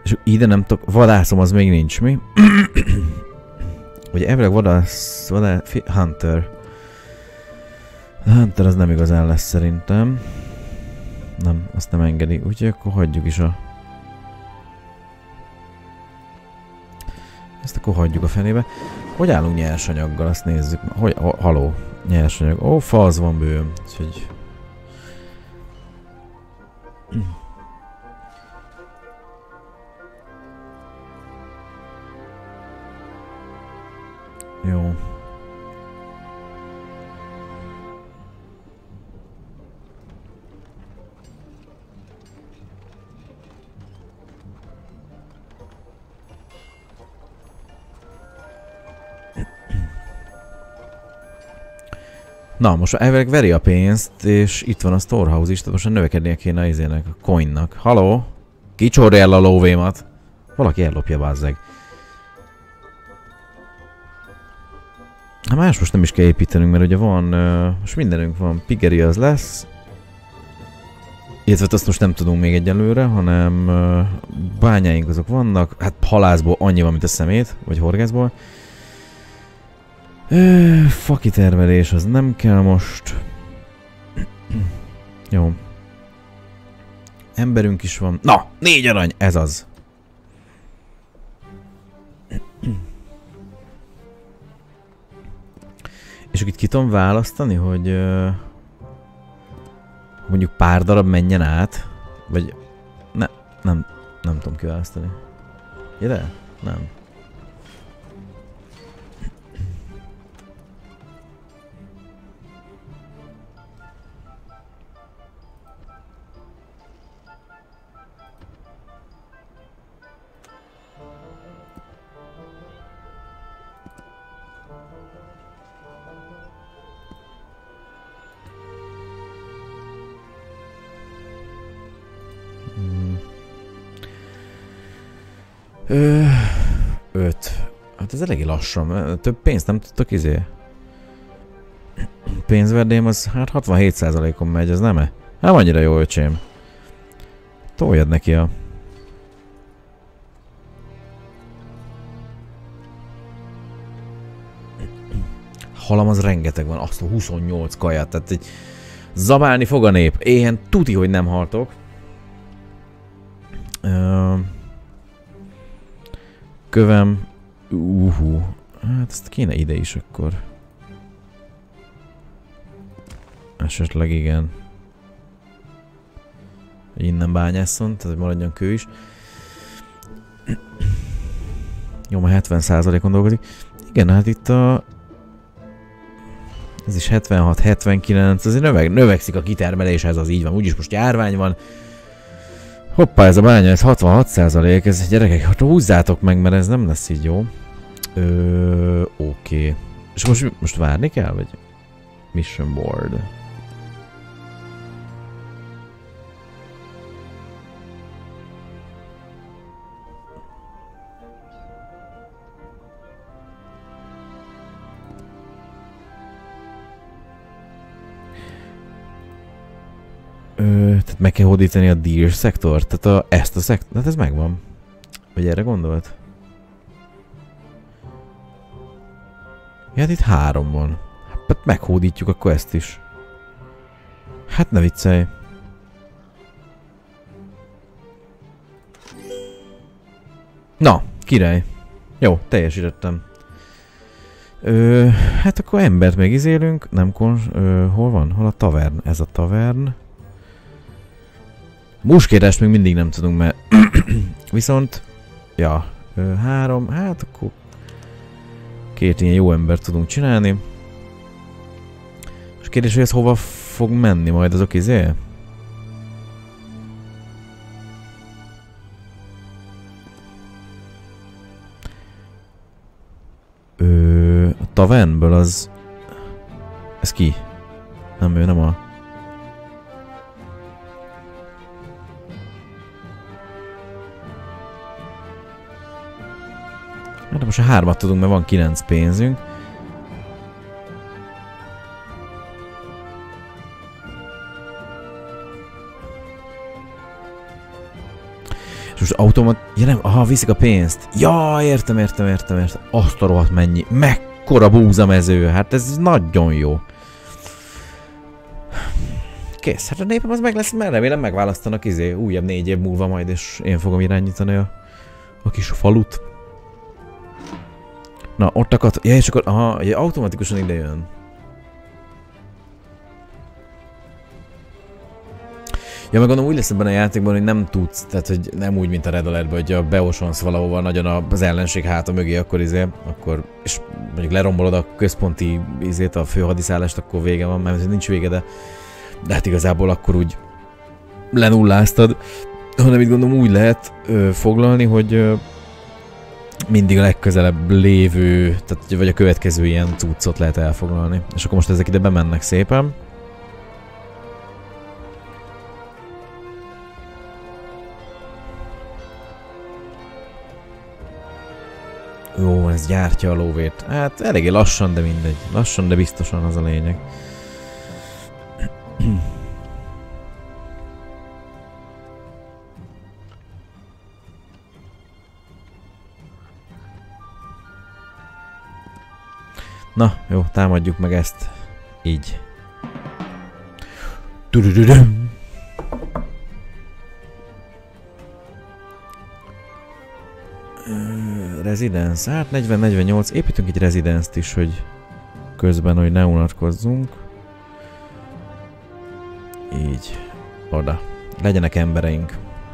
Speaker 1: És ide nem tudok, vadászom az még nincs, mi? Ugye elvileg vadász, vadász, Hunter. A Hunter az nem igazán lesz szerintem. Nem, azt nem engedi, úgyhogy akkor hagyjuk is a... Ezt akkor hagyjuk a fenébe. Hogy állunk nyersanyaggal, azt nézzük. Hogy, ha, haló, nyersanyag. Ó, fa az van bőm, úgyhogy... Jó. Na, most elvileg veri a pénzt, és itt van a storehouse is, tehát most növekednie kéne az izének, a coinnak. Haló? Kicsorja el a lóvémat? Valaki ellopja, bázzeg. Hát más most nem is kell építenünk, mert ugye van, uh, most mindenünk van, pigeri az lesz. Illetve azt most nem tudunk még egyelőre, hanem uh, bányáink azok vannak, hát halászból annyi van, mint a szemét, vagy horgászból. Uh, faki termelés, az nem kell most. Jó. Emberünk is van. Na, négy arany, ez az. És akkor itt ki tudom választani, hogy uh, mondjuk pár darab menjen át, vagy ne, nem, nem tudom kiválasztani. Ide? Nem. Ö, öt. Hát ez eléggé lassan. Több pénzt nem tudtok izé. Pénzverdém az hát hatvanhét százalékon megy, ez nem-e? Nem annyira jó, öcsém. Toljad neki a... Halam az rengeteg van, azt a huszonnyolc kaját, tehát egy... Zabálni fog a nép. Éhen tuti, hogy nem haltok. Ö... Kövem. Uhú. Hát ezt kéne ide is akkor. Esetleg igen. Innen bányásszon, tehát hogy maradjon kő is. Jó, már hetven százalékon dolgozik. Igen, hát itt a... Ez is hetvenhat hetvenkilenc, azért növeg, növekszik a kitermelés, ez az így van. Úgyis most járvány van. Hoppá, ez a bánya, ez hatvanhat százalék, ez gyerekek, hát húzzátok meg, mert ez nem lesz így jó. Ö, oké. És most, most várni kell, vagy? Mission board. Ö, tehát meg kell hódítani a deer szektort, tehát a, ezt a szektort, hát ez megvan. Vagy erre gondolt? Ja, hát itt három van. Hát meghódítjuk akkor ezt is. Hát ne viccelj. Na, király. Jó, teljesítettem. Ö, hát akkor embert megizélünk, nem kon... Ö, hol van? Hol a tavern? Ez a tavern. Muskétást még mindig nem tudunk, mert... Viszont... Ja, ö, három, hát akkor... Két ilyen jó embert tudunk csinálni. És kérdés, hogy ez hova fog menni majd azok izé? Ö, a tavernből az... Ez ki? Nem ő, nem a... Hát most a hármat tudunk, mert van kilenc pénzünk. És most automat... Ja nem, aha, viszik a pénzt. Ja, értem, értem, értem, értem. Azt a rohadt mennyi. Mekkora búzamező. Hát ez nagyon jó. Kész, hát a népem az meg lesz, mert remélem megválasztanak izé újabb négy év múlva majd, és én fogom irányítani a, a kis falut. Na, ott a kat... Ja, és akkor, aha, automatikusan ide jön. Ja, meg gondolom úgy lesz ebben a játékban, hogy nem tudsz, tehát hogy nem úgy, mint a Red Alertben, hogy beosonsz valahova nagyon az ellenség háta mögé, akkor izé, akkor, és mondjuk lerombolod a központi izét, a főhadiszállást, akkor vége van, mert nincs vége, de, de hát igazából akkor úgy lenulláztad, hanem itt gondolom úgy lehet ö, foglalni, hogy ö, mindig a legközelebb lévő, tehát, vagy a következő ilyen cuccot lehet elfoglalni. És akkor most ezek ide bemennek szépen. Jó, ez gyártja a lóvét. Hát eléggé lassan, de mindegy. Lassan, de biztosan az a lényeg. Na, jó, támadjuk meg ezt. Így. Tudududum. Residence, hát negyven negyvennyolc, építünk egy residence-t is, hogy közben, hogy ne unatkozzunk. Így, oda. Legyenek embereink.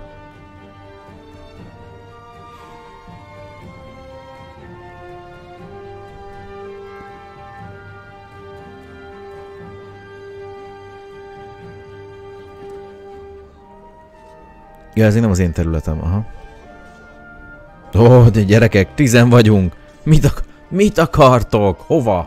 Speaker 1: Ja, ez nem az én területem, aha. Ó, oh, de gyerekek, tizen vagyunk. Mit, ak mit akartok? Hova?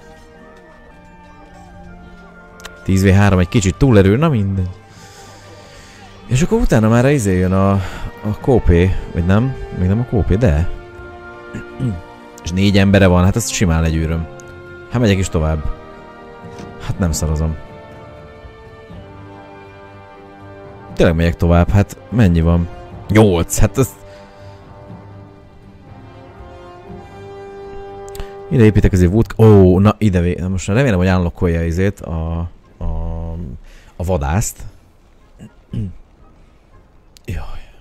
Speaker 1: tíz vé három egy kicsit túlerő, na minden. És akkor utána már izé jön a, a kópé, vagy nem? Még nem a kópé, de. És négy embere van, hát ez simán legyűröm. Hát megyek is tovább. Hát nem szarozom. Tényleg megyek tovább, hát mennyi van? nyolc, hát ez... Ide építek azért volt... Ó, oh, na ide vé... Most remélem, hogy unlockolja izét a... a... a vadászt. Jaj.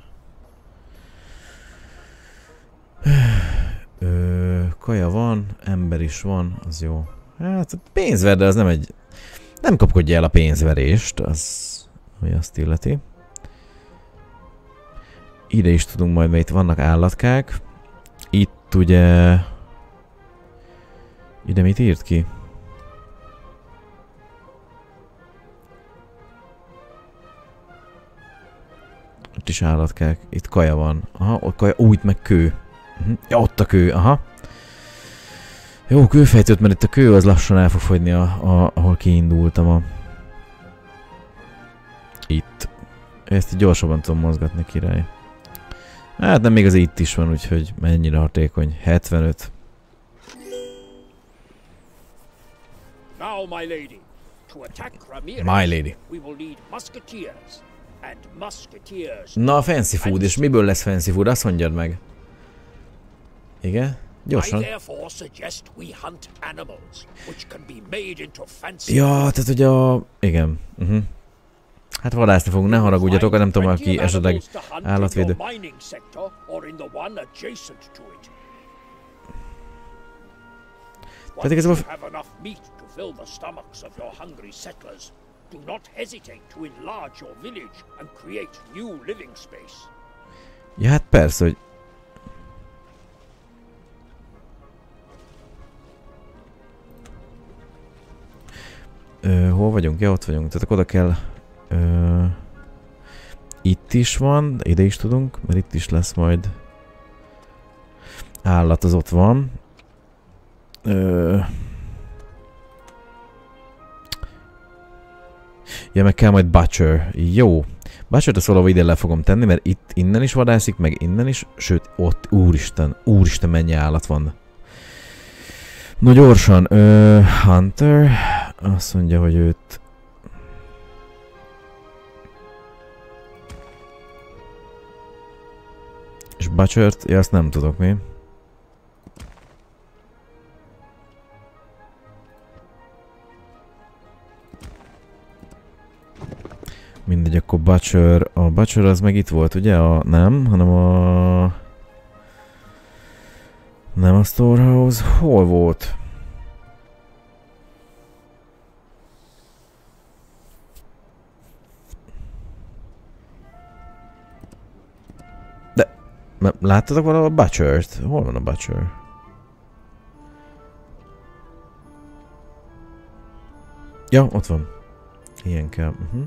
Speaker 1: Ö, kaja van, ember is van, az jó. Hát pénzver, de az nem egy... Nem kapkodja el a pénzverést, az... hogy azt illeti. Ide is tudunk majd, mert itt vannak állatkák. Itt ugye... Ide mit írt ki? Ott is állatkák. Itt kaja van. Aha, ott kaja. Ó, itt meg kő. Uh-huh. Ja, ott a kő. Aha. Jó, kőfejtőt, mert itt a kő az lassan el fog fogyni, a, a, ahol kiindultam. A... Itt. Ezt így gyorsabban tudom mozgatni, király. Hát nem még az itt is van, úgyhogy mennyire hatékony. hetvenöt.
Speaker 5: Now, my lady, to attack Ramirez,
Speaker 1: My lady.
Speaker 5: we will need musketeers, and musketeers.
Speaker 1: Na, a fancy food, és miből lesz fancy food? Azt mondjad meg. Igen? Gyorsan.
Speaker 5: I therefore suggest we hunt animals, which can be made into fancy.
Speaker 1: Ja, tehát hogy a... Igen. Uh-huh. Hát vadászni fogunk, ne haragudjatok, nem tudom, aki esetleg állatvédő. Tehát igazából... Ja, hát persze, hogy... Ö, hol vagyunk? Ja, ott vagyunk. Tehát oda kell... Ö, itt is van, ide is tudunk, mert itt is lesz majd... Állat, az ott van. Ö, ja, meg kell majd butcher. Jó. Butchert azt valahol ide le fogom tenni, mert itt innen is vadászik, meg innen is. Sőt, ott, úristen, úristen, mennyi állat van. No, gyorsan. Ö, Hunter. Azt mondja, hogy őt... Butchert? Ja, azt nem tudok mi. Mindegy, akkor Butcher, a Butcher az meg itt volt, ugye? A, nem, hanem a... Nem a Storehouse. Hol volt? De... Láttatok valahol a Butchert? Hol van a Butcher? Ja, ott van. Ilyen kell. Uh-huh.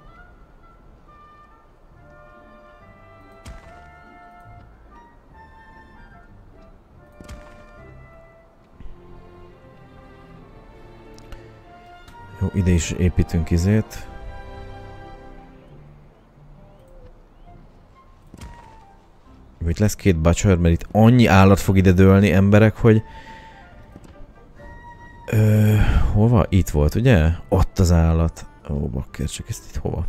Speaker 1: Jó, ide is építünk izét. Jó, itt lesz két Butcher, mert itt annyi állat fog ide dőlni, emberek, hogy... Ö, hova? Itt volt, ugye? Ott az állat. Ó, bakker, csak ezt itt hova?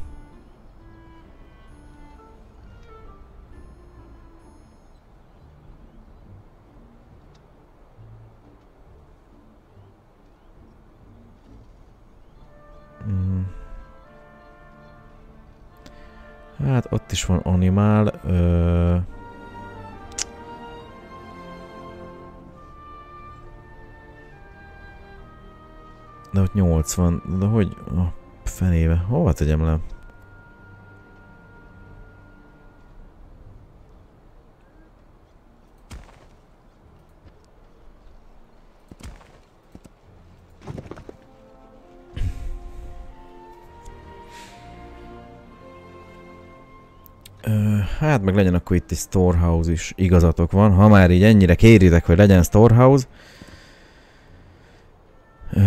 Speaker 1: Hmm. Hát ott is van animál. Ö... De ott nyolcvan, de hogy a fenébe, hova tegyem le? Ö, hát meg legyen akkor itt egy storehouse is, igazatok van, ha már így ennyire kéritek, hogy legyen storehouse. Ö,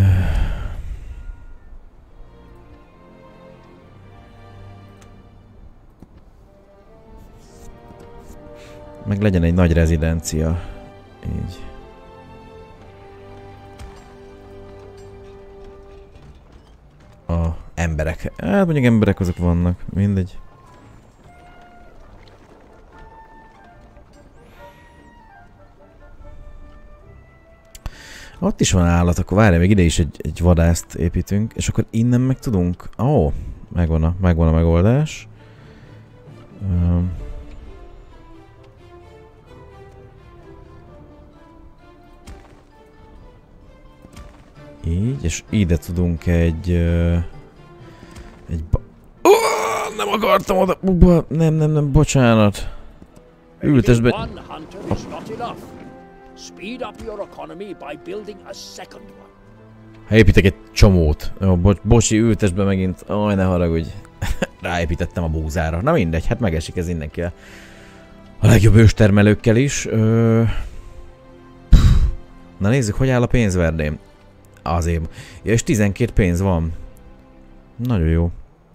Speaker 1: meg legyen egy nagy rezidencia. Így. A emberek. Hát mondjuk emberek azok vannak. Mindegy. Ott is van állat, akkor várj, még ide is egy, egy vadászt építünk, és akkor innen meg tudunk... Ó, oh, megvan a, megvan a megoldás. Um, Így, és ide tudunk egy... Uh, egy ba... Oh, nem akartam oda... Uh, nem, nem, nem, bocsánat. Ültesd be... Ha építek egy csomót. Jó, bo bocsi, ültesd be megint. Aj, ne haragudj. Ráépítettem a búzára. Na mindegy, hát megesik ez mindenkivel. A legjobb őstermelőkkel is. Ö... Na nézzük, hogy áll a pénzverdém. Azért. Ja, és tizenkét pénz van. Nagyon jó.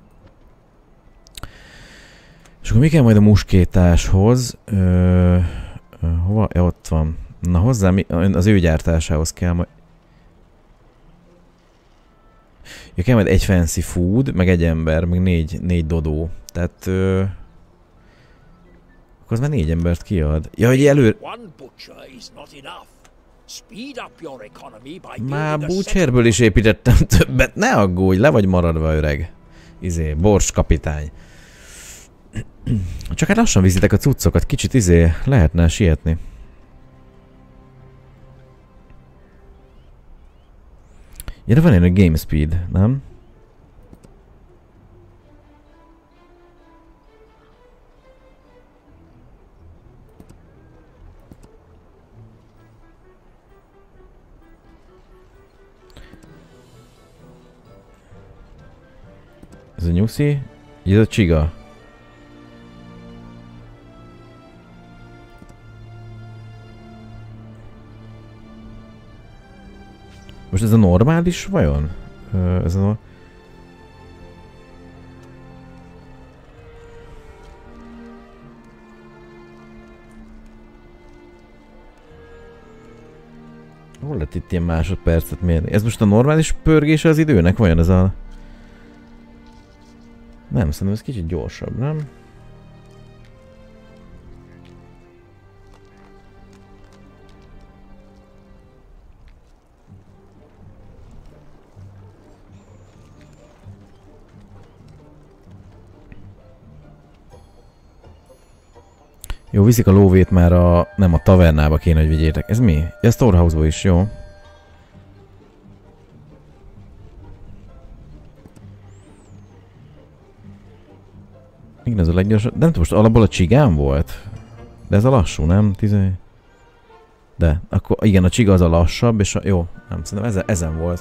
Speaker 1: És akkor mi kell majd a muskétáshoz? Ö, ö, hova? Ja, ott van. Na hozzá, mi, az ő gyártásához kell majd... Ja, kell majd egy fancy food, meg egy ember, meg négy, négy dodó. Tehát... Ö, akkor az már négy embert kiad. Ja, hogy előre... Már butcherből is építettem többet, ne aggódj, le vagy maradva, öreg. Izé, Bors kapitány. Csak hát lassan viszitek a cuccokat, kicsit izé, lehetne sietni. Ja, de van egy game speed, nem? Ez a nyuszi? Ez a csiga. Most ez a normális vajon? Ö, ez a no Hol lett itt ilyen másodpercet mérni? Ez most a normális pörgése az időnek? Vajon ez a... Nem, szerintem ez kicsit gyorsabb, nem? Jó, viszik a lóvét már a... nem a tavernába kéne, hogy vigyétek. Ez mi? Ez Storehouse-ba is, jó. Igen, ez a leggyorsabb. De nem tudom, most alapból a csigám volt. De ez a lassú, nem? Tizen... De, akkor igen, a csiga az a lassabb, és a... jó, nem, szerintem ezen, ezen volt.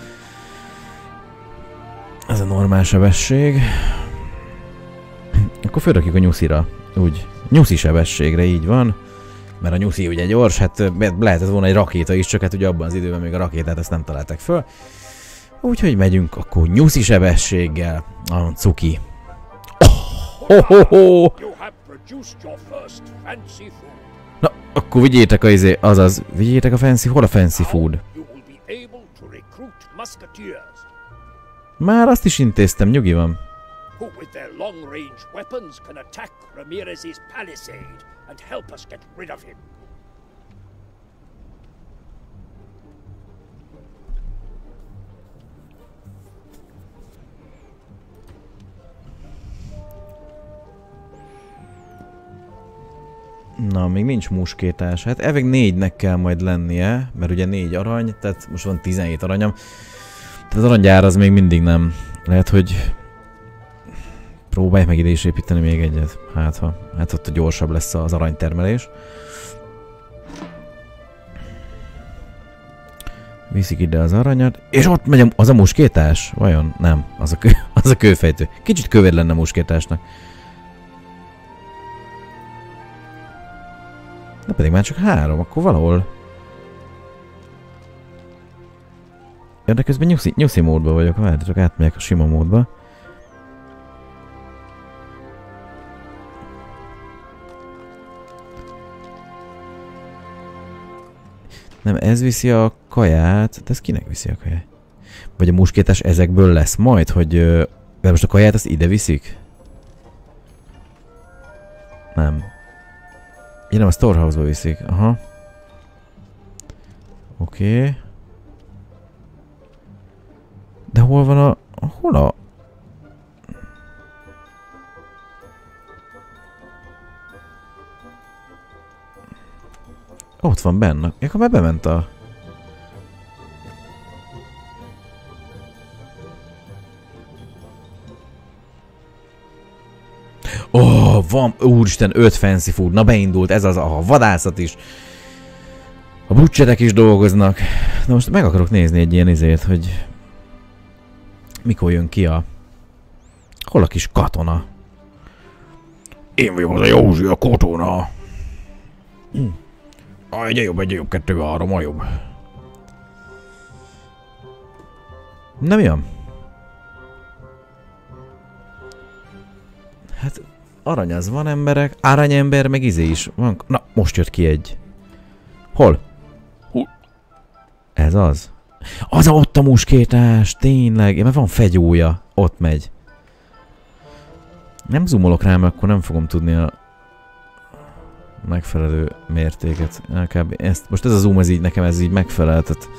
Speaker 1: Ez a normál sebesség. Akkor fölrakjuk a nyuszira. Úgy. Nyuszi sebességre, így van. Mert a nyuszi ugye gyors, hát lehetett volna egy rakéta is, csak hát ugye abban az időben még a rakétát ezt nem találták föl. Úgyhogy megyünk akkor nyuszi sebességgel. A cuki. Oh, ho, ho, ho. Na, akkor vigyétek a izé, azaz, vigyétek a fancy, hol a fancy food? Már azt is intéztem, nyugi van.
Speaker 5: Who with their long-range weapons can attack Ramirez's palisade and help us get rid of him.
Speaker 1: Na, még nincs muskétás. Hát elvég négynek kell majd lennie, mert ugye négy arany, tehát most van tizenhét aranyam. Tehát az aranygyár az még mindig nem. Lehet, hogy próbálj meg ide is építeni még egyet. Hát ha. Hát ott gyorsabb lesz az aranytermelés. Viszik ide az aranyat. És ott megy az a muskétás? Vajon? Nem. Az a, kő, az a kőfejtő. Kicsit kövér lenne muskétásnak. De pedig már csak három, akkor valahol. Ja, de közben nyuszi, nyuszi módban vagyok, várj, csak átmegyek a sima módba. Nem, ez viszi a kaját, de ez kinek viszi a kaját? Vagy a muskétás ezekből lesz majd, hogy... De most a kaját azt ide viszik? Nem. Ja, nem, a Storehouse-ba viszik. Aha. Oké. Okay. De hol van a... Hol a... Ott van benne. Akkor már bement a... Ó, oh, van, úristen, öt fancy food. Na beindult, ez az a vadászat is. A butcherek is dolgoznak. Na most meg akarok nézni egy ilyen izét, hogy... Mikor jön ki a... Hol a kis katona? Én vagyok az a Józsi, a katona. Hm. Ah, egy jobb, egy jobb, kettő, három, a jobb. Nem jön? Hát... Arany az van, emberek. Aranyember, meg izé is van. Na, most jött ki egy. Hol? Hol? Ez az. Az a ott a muskétás, tényleg. Mert van fegyója. Ott megy. Nem zoomolok rá, mert akkor nem fogom tudni a megfelelő mértéket. Kb. Ezt, most ez a zoom, ez így nekem ez így megfelel. Tehát...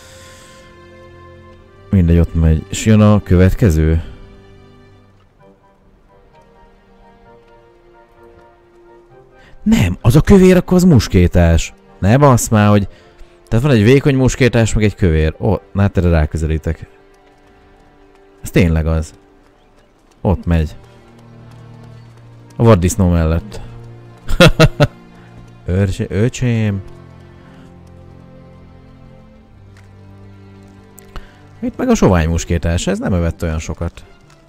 Speaker 1: Mindegy, ott megy. És jön a következő. Nem, az a kövér, akkor az muskétás. Ne bassz már, hogy... Tehát van egy vékony muskétás, meg egy kövér. Ó, oh, na hát erre ráközelítek. Ez tényleg az. Ott megy. A vaddisznó mellett. Öcsém, öcsém. Itt meg a sovány muskétás, ez nem evett olyan sokat.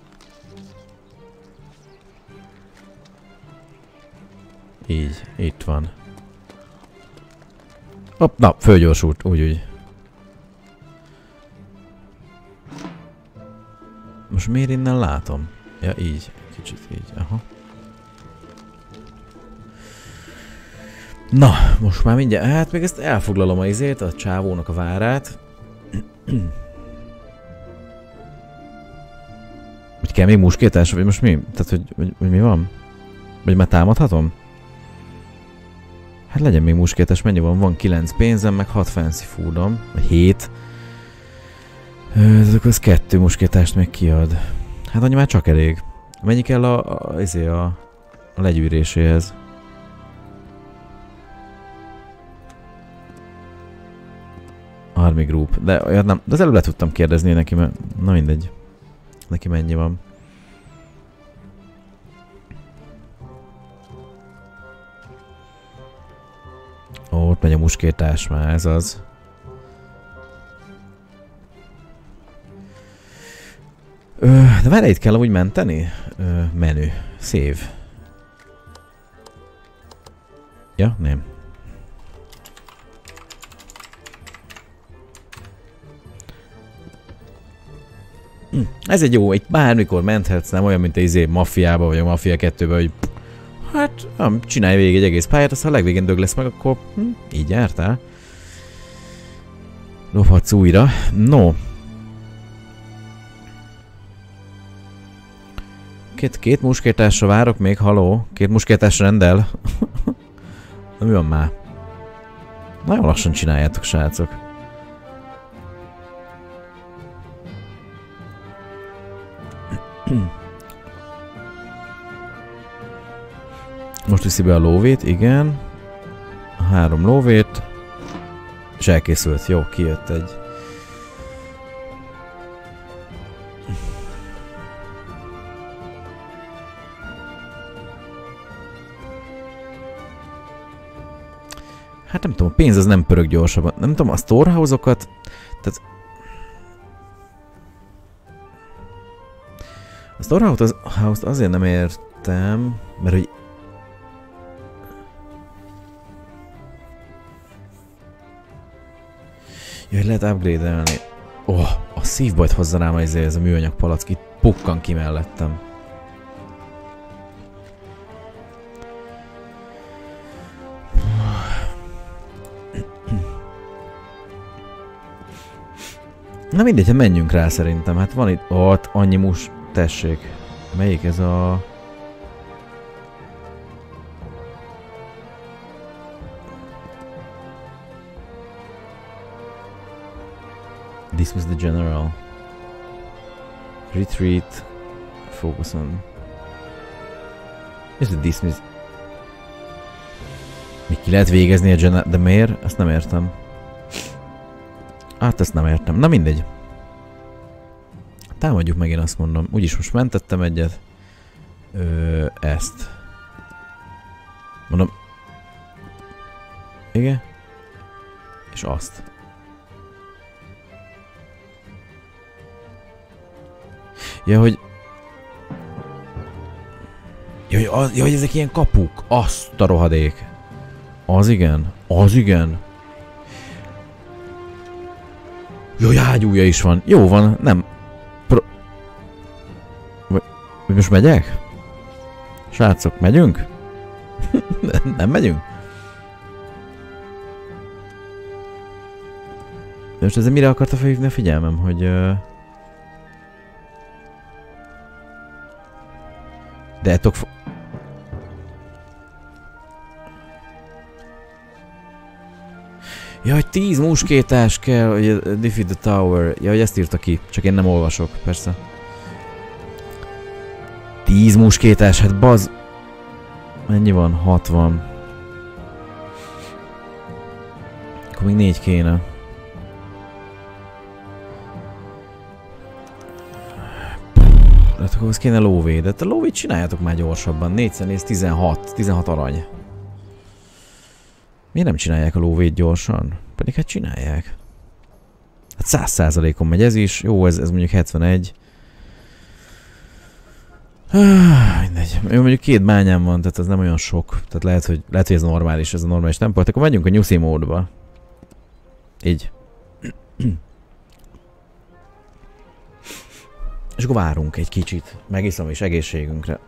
Speaker 1: Így, itt van. Hopp, na, fölgyorsult, úgy, úgy. Most miért innen látom? Ja, így, kicsit így, aha. Na, most már mindjárt, hát még ezt elfoglalom a izét, a csávónak a várát. Hogy kell még muskétás, vagy most mi? Tehát, hogy, hogy, hogy mi van? Vagy már támadhatom? Hát legyen még muskétás, mennyi van? Van kilenc pénzem, meg hat fancy foodom, vagy hét. Ez akkor az kettő muskétást még kiad. Hát annyi már csak elég. Mennyi kell a, a, a, a, a legyűréséhez? Army Group. De olyat nem, de az előbb le tudtam kérdezni neki, mert na mindegy. Neki mennyi van. Ó, ott megy a muskétás már, ez az. Ö, de várj, itt kell úgy menteni? Ö, menü. Save. Ja, nem. Hm, ez egy jó, itt bármikor menthetsz, nem olyan, mint a izé Mafiába, vagy a Mafia kettőbe, hogy hát, nem, csinálj végig egy egész pályát, aztán a legvégén dög lesz meg, akkor hm, így jártál. Lophatsz újra. No. Két, két muskétásra várok még, haló? Két muskétás rendel. Na mi van már? Nagyon lassan csináljátok, srácok. Most viszi be a lóvét, igen. A három lóvét. És elkészült. Jó, kijött egy. Hát nem tudom, a pénz az nem pörög gyorsabban. Nem tudom, a storehouse-okat... Tehát... A storehouse-t azért nem értem, mert hogy... Jaj, lehet upgrade-elni. Oh, a szívbajt hozza rám ezért ez a műanyag palack, itt pukkan ki mellettem. Na mindegy, hát menjünk rá szerintem. Hát van itt... Ott annyi mus... Tessék. Melyik ez a... Dismiss the general. Retreat. Focus on... Ez a dismiss... Mi ki lehet végezni a general... De miért? Ezt nem értem. Hát ezt nem értem. Na mindegy. Támadjuk meg, én azt mondom. Úgyis most mentettem egyet. Ö, ezt. Mondom. Igen. És azt. Ja, hogy... Ja, hogy, az, ja, hogy ezek ilyen kapuk. Azt a rohadék. Az igen. Az igen. Jaj, ágyúja is van. Jó van, nem. Pro... Vagy most megyek? Srácok, megyünk? Nem megyünk? De most ezzel mire akarta felhívni a figyelmem, hogy... Uh... De ettok... Ja, hogy tíz muskétás kell, hogy defeat the tower. Ja, hogy ezt írta ki, csak én nem olvasok, persze. tíz muskétás, hát baz... Mennyi van? hatvan. Akkor még négy kéne. Hát akkor az kéne lóvédet. A lóvét csináljátok már gyorsabban. négyszer néz tizenhat. tizenhat arany. Miért nem csinálják a lóvét gyorsan? Pedig hát csinálják. Hát száz százalékon megy ez is. Jó, ez, ez mondjuk hetvenegy. Ah, mindegy. Jó, mondjuk két bányám van, tehát ez nem olyan sok. Tehát lehet, hogy, lehet, hogy ez normális, ez a normális tempó. Akkor menjünk a nyuszi módba. Így. És akkor várunk egy kicsit. Megiszom is egészségünkre.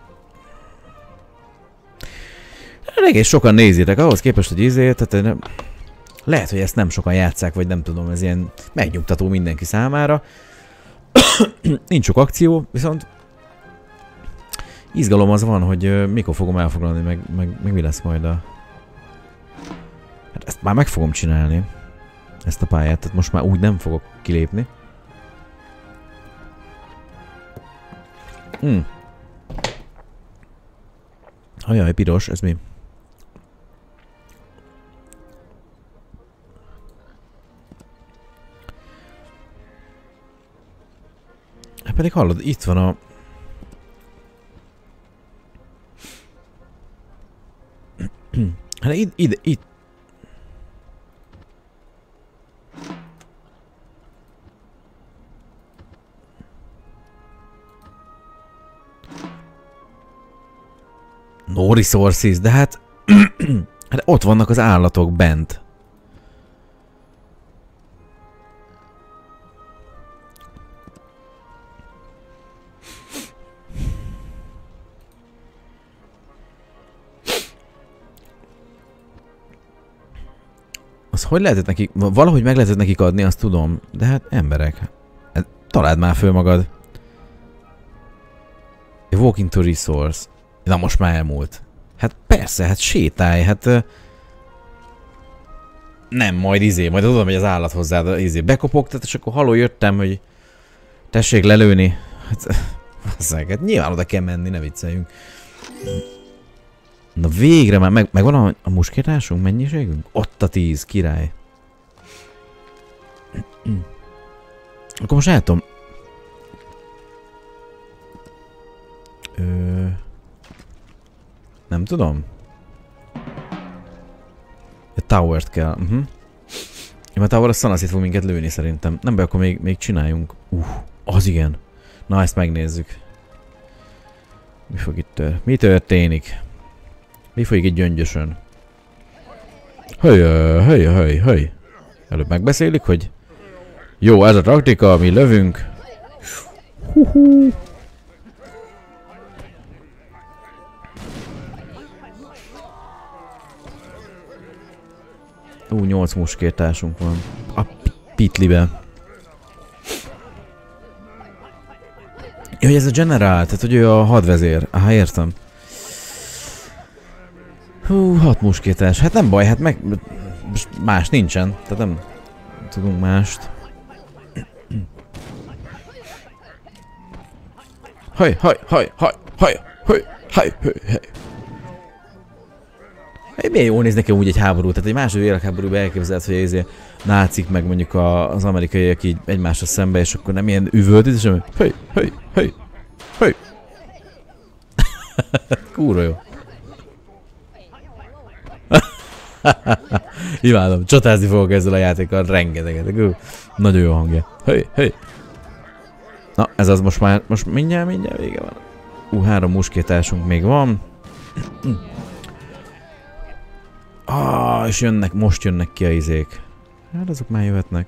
Speaker 1: Egész sokan nézitek, ahhoz képest, hogy izé, tehát nem... Lehet, hogy ezt nem sokan játsszák, vagy nem tudom, ez ilyen megnyugtató mindenki számára. Nincs sok akció, viszont izgalom az van, hogy uh, mikor fogom elfoglalni, meg, meg, meg mi lesz majd a... Hát ezt már meg fogom csinálni, ezt a pályát, tehát most már úgy nem fogok kilépni. Hmm. Ajaj, piros, ez mi? pedig hallod, itt van a... Hát ide, ide, itt... No resources, de hát... hát ott vannak az állatok bent. Az hogy lehetett nekik, valahogy meg lehetett nekik adni, azt tudom, de hát emberek. Hát, találd már föl magad. Walking to resource. Na most már elmúlt. Hát persze, hát sétálj, hát... Uh, nem, majd izé, majd oda megy az állat hozzád, izé, bekopogtat, és akkor haló, jöttem, hogy tessék lelőni. Hát, basszák, hát nyilván oda kell menni, ne vicceljünk. Na végre már, meg, megvan a, a muskétásunk, mennyiségünk? Ott a tíz, király. Akkor most el tudom... Ö... Nem tudom. A towert kell. Uh-huh. Ja, a tower a szanaszét fog minket lőni szerintem. Nem baj, akkor még, még csináljunk. Uh, az igen. Na, ezt megnézzük. Mi fog itt tör... Mi történik? Mi folyik itt gyöngyösön? Höj, höj, höj, höj. Előbb megbeszélik, hogy jó, ez a taktika, mi lövünk. Hú-hú. Ú, nyolc muskétásunk van. A pitlibe. Jó, hogy ez a generál, tehát hogy ő a hadvezér. Aha, értem. Hú, hat muskétás. Hát nem baj, hát meg... más nincsen. Tehát nem tudunk mást. Haj, haj, haj, haj, haj, haj, haj, haj, haj. Milyen jól néz nekem úgy egy háború, tehát egy második világháborúban elképzelhet, hogy ezért nácik meg mondjuk a, az amerikaiak így egymásra szembe, és akkor nem ilyen üvöltít, és hogy haj, haj, haj, haj. Kurva jó. Imádom, csatázni fogok ezzel a játékkal rengeteget. Nagyon jó hangja. Hej, hej. Na, ez az most már, most mindjárt, mindjárt vége van. Ú, három muskétásunk még van. Ah, és jönnek, most jönnek ki a izék. Hát azok már jöhetnek.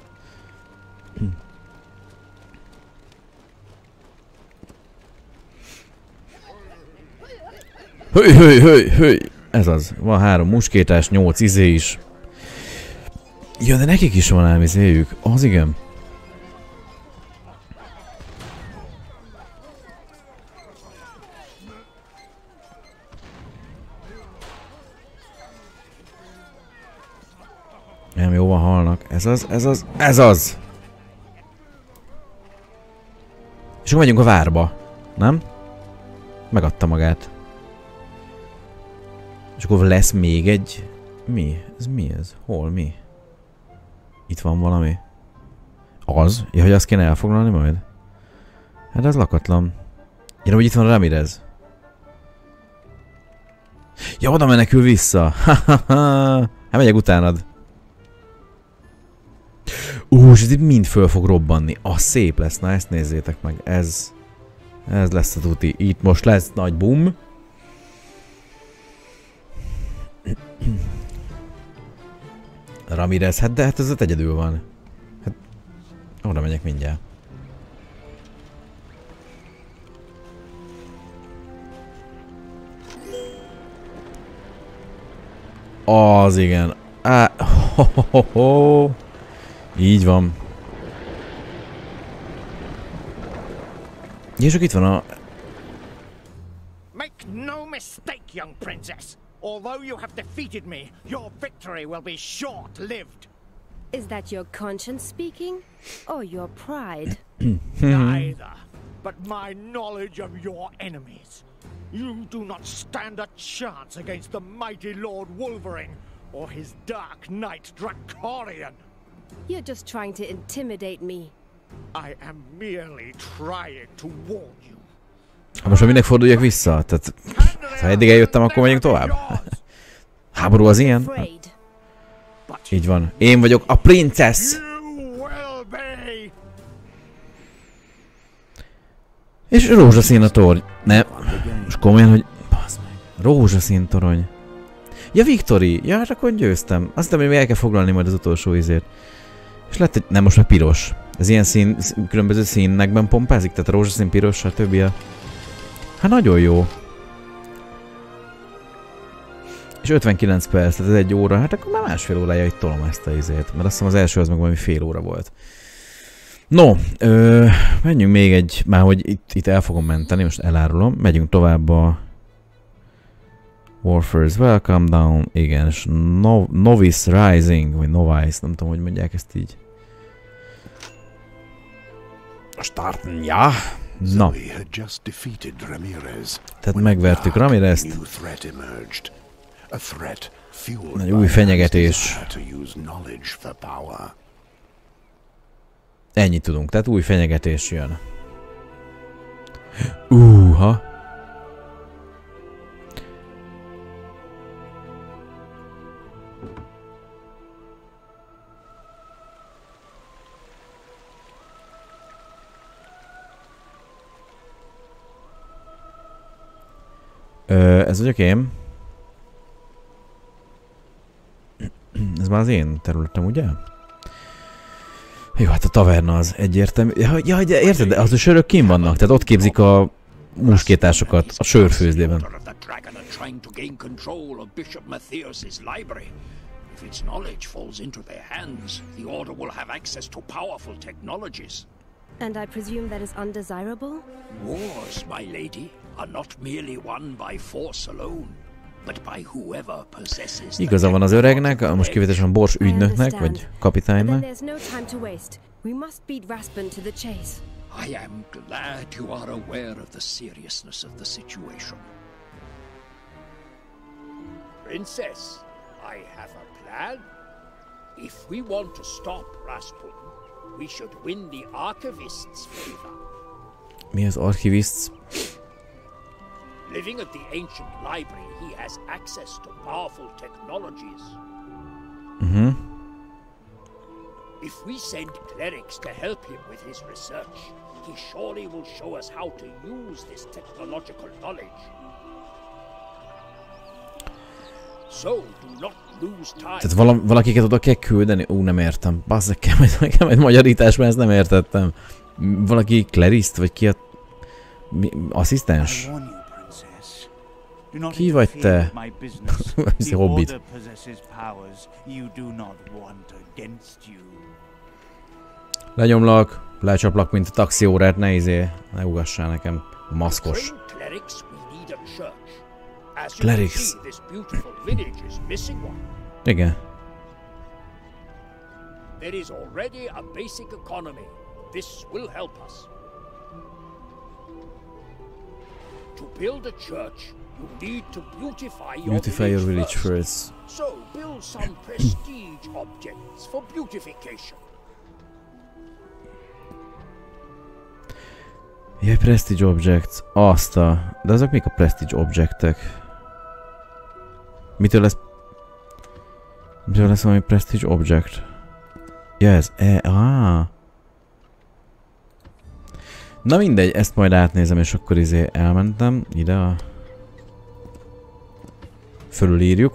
Speaker 1: Höj, höj, höj, höj. Ez az. Van három muskétás, nyolc izé is. Ja, de nekik is van ám izéjük. Az igen. Nem jó van, halnak. Ez az, ez az, ez az! És akkor megyünk a várba. Nem? Megadta magát. És akkor lesz még egy... Mi? Ez mi ez? Hol? Mi? Itt van valami? Az? Ja, hogy azt kéne elfoglalni majd? Hát ez lakatlan. Ja, hogy itt van Ramirez. Ja, oda menekül vissza. Hát megyek utánad. Ú, és ez itt mind föl fog robbanni. Az szép lesz. Na, ezt nézzétek meg. Ez... Ez lesz a tuti. Itt most lesz nagy bum. Ramirez, hát de hát ez ott egyedül van. Hát... Oda megyek mindjárt. Az igen. Á, ho, ho, ho, ho. Így van. És akkor itt van a...
Speaker 6: Make no mistake, young princess. Although you have defeated me, your victory will be short-lived.
Speaker 2: Is that your conscience speaking? Or your pride?
Speaker 6: Neither. But my knowledge of your enemies. You do not stand a chance against the mighty Lord Wolverine or his Dark Knight Dracorian.
Speaker 2: You're just trying to intimidate me.
Speaker 6: I am merely trying to warn you.
Speaker 1: Ha most minek forduljak vissza? Tehát, ha eddig eljöttem, akkor megyünk tovább? Háború az ilyen? Így van. Én vagyok a princesz! És rózsaszín a torny. Nem. Most komolyan, hogy... Bazd meg. Rózsaszín torony. Ja, Victory. Ja, hát akkor győztem. Azt hiszem, hogy még el kell foglalni majd az utolsó izét. És lett egy... Nem, most már piros. Ez ilyen szín... különböző színekben pompázik, tehát rózsaszín, piros, stb. Hát nagyon jó. És ötvenkilenc perc, tehát ez egy óra. Hát akkor már másfél órája itt tolom ezt a izét. Mert azt hiszem az első az meg valami fél óra volt. No, ö, menjünk még egy, már hogy itt, itt el fogom menteni, most elárulom, megyünk tovább a Warfare's Welcome Down, igen, és no, Novice Rising, vagy Novice, nem tudom, hogy mondják ezt így. Starten, ja. Na. Tehát megvertük Ramirezt. Egy új fenyegetés. Ennyit tudunk, tehát új fenyegetés jön. Úha! Ö, ez vagyok én. Ez már az én területem, ugye? Jó, hát a taverna az egyértelmű. Ja, ja, érted, de az a sörök kim vannak, tehát ott képzik a muskétásokat a sörfőzdében.
Speaker 2: And I presume that is undesirable?
Speaker 5: Wars, my lady, are not merely won by force alone, but by whoever possesses.
Speaker 1: Igaza van az öregnek, most kivételesen Bors ügynöknek, vagy kapitánynak.
Speaker 2: We must beat Raspin to the chase.
Speaker 5: I am glad you are aware of the seriousness of the situation. Princess, I have a plan. If we want to stop Raspin, we should win the Archivist's favor.
Speaker 1: Mi az Archivist?
Speaker 5: Living at the ancient library, he has access to powerful technologies.
Speaker 1: Mhm.
Speaker 5: If we send clerics to help him with his research, he surely will show us how to use this technological knowledge. So do not lose time. Tehát
Speaker 1: vala, valakiket oda kell küldeni? Ú, nem értem. Bazzak, kell majd, kell majd magyarítás, mert ezt nem értettem. Valaki kleriszt, vagy ki a... Mi, asszisztens? Ki vagy te? Ez hobbit. Lenyomlak, lecsaplak, mint a taxiórát, ne izé, ne ugassál nekem, maszkos. Clerics. Igen.
Speaker 5: There is already a basic economy. This will help us. To build a church, you need to beautify your
Speaker 1: beautify
Speaker 5: village,
Speaker 1: your village
Speaker 5: first.
Speaker 1: first.
Speaker 5: So build some prestige objects for beautification.
Speaker 1: Jaj, prestige objects. Azt a... De azok mik a prestige objectek? Mitől lesz... Mitől lesz valami prestige object? Ja, ez... E... Ah. Na mindegy, ezt majd átnézem, és akkor izé elmentem. Ide a... Fölülírjuk.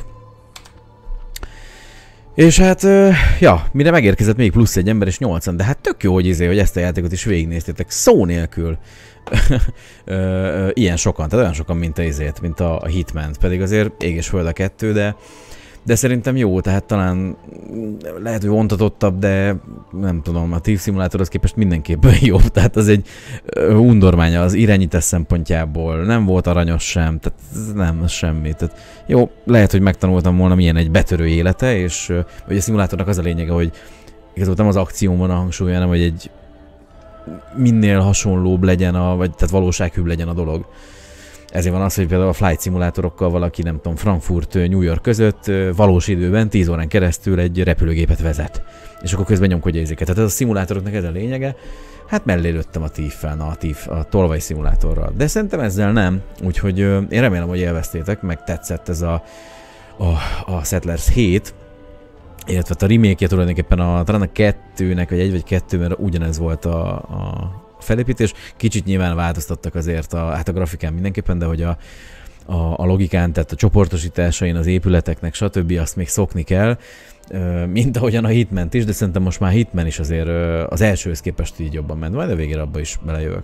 Speaker 1: És hát, ö, ja, mire megérkezett még plusz egy ember és nyolcan, de hát tök jó, hogy izé, hogy ezt a játékot is végignéztétek szó nélkül. ö, ö, ilyen sokan, tehát olyan sokan, mint a izét, mint a, a Hitman, pedig azért ég és föld a kettő, de de szerintem jó, tehát talán lehet, hogy vontatottabb, de nem tudom, a Thief Simulatorhoz képest mindenképpen jobb, tehát az egy undormánya az irányítás szempontjából, nem volt aranyos sem, tehát nem, semmi. Tehát jó, lehet, hogy megtanultam volna milyen egy betörő élete, és hogy a szimulátornak az a lényege, hogy igazából nem az akción van a hangsúly, hanem hogy egy minél hasonlóbb legyen, a, vagy tehát valósághűbb legyen a dolog. Ezért van az, hogy például a flight szimulátorokkal valaki, nem tudom, Frankfurt, New York között valós időben tíz órán keresztül egy repülőgépet vezet. És akkor közben nyomkodja ezeket. Tehát ez a szimulátoroknak ez a lényege. Hát mellé lőttem a tíffel, a tív, a tolvaj szimulátorral. De szerintem ezzel nem, úgyhogy ö, én remélem, hogy élveztétek, meg tetszett ez a, a, a Settlers hét, illetve a remake-je tulajdonképpen a, talán a kettőnek, vagy egy vagy kettő, mert ugyanez volt a, a felépítés. Kicsit nyilván változtattak azért a, hát a grafikán mindenképpen, de hogy a, a, a logikán, tehát a csoportosításain, az épületeknek, stb. Azt még szokni kell, mint ahogyan a Hitman is, de szerintem most már Hitman is azért az elsőhöz képest így jobban ment, majd a végére abba is belejövök.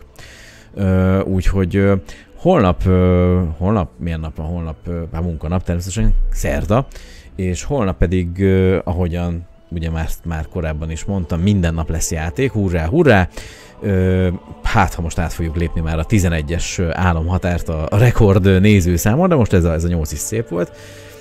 Speaker 1: Úgyhogy holnap, holnap, milyen nap van holnap? Hát munkanap természetesen, szerda, és holnap pedig, ahogyan ugye már, már korábban is mondtam, minden nap lesz játék, hurrá, hurrá! Hát, ha most át fogjuk lépni már a tizenegyes álomhatárt a, a rekord nézőszámon, de most ez a, ez a nyolc is szép volt.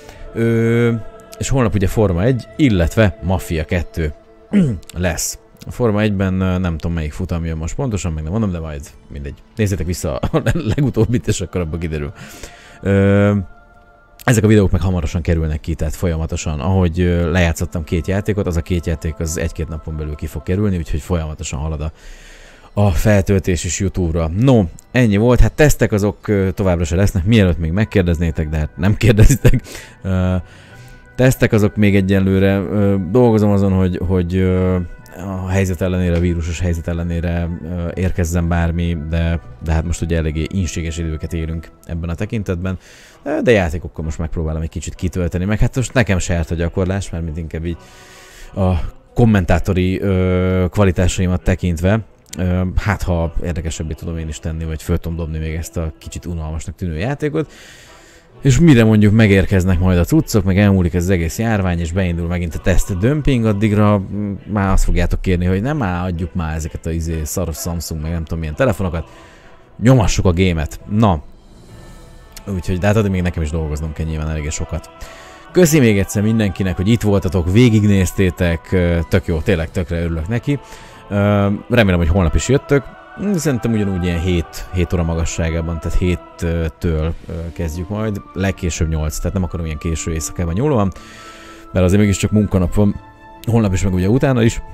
Speaker 1: És holnap ugye Forma egy, illetve Mafia kettő lesz. A Forma egyben nem tudom melyik futam jön most pontosan, meg nem mondom, de majd mindegy. Nézzétek vissza a legutóbbit, és akkor abba kiderül. Ö, ezek a videók meg hamarosan kerülnek ki, tehát folyamatosan. Ahogy lejátszottam két játékot, az a két játék az egy-két napon belül ki fog kerülni, úgyhogy folyamatosan halad a, a feltöltés is YouTube-ra. No, ennyi volt. Hát tesztek azok továbbra se lesznek, mielőtt még megkérdeznétek, de hát nem kérdezitek. Ö, Tesztek azok még egyenlőre, ö, dolgozom azon, hogy, hogy ö, a helyzet ellenére, a vírusos helyzet ellenére ö, érkezzen bármi, de, de hát most ugye eléggé ínséges időket élünk ebben a tekintetben, de játékokkal most megpróbálom egy kicsit kitölteni, meg hát most nekem se járt a gyakorlás, mert mint inkább így a kommentátori ö, kvalitásaimat tekintve, ö, hát ha érdekesebbé tudom én is tenni, vagy föl tudom dobni még ezt a kicsit unalmasnak tűnő játékot. És mire mondjuk megérkeznek majd a cuccok, meg elmúlik ez az egész járvány, és beindul megint a test dömping, addigra már azt fogjátok kérni, hogy nem már adjuk már ezeket a izé, szaros Samsung, meg nem tudom milyen telefonokat, nyomassuk a gémet. Na, úgyhogy de hát addig még nekem is dolgoznom kell nyilván eléggé sokat. Köszi még egyszer mindenkinek, hogy itt voltatok, végignéztétek, tök jó, tényleg tökre örülök neki. Remélem, hogy holnap is jöttök. Szerintem ugyanúgy ilyen hét óra magasságában, tehát héttől kezdjük majd, legkésőbb nyolc, tehát nem akarom ilyen késő éjszakában nyúlóan, mert azért mégiscsak munkanap van, holnap is, meg ugye utána is.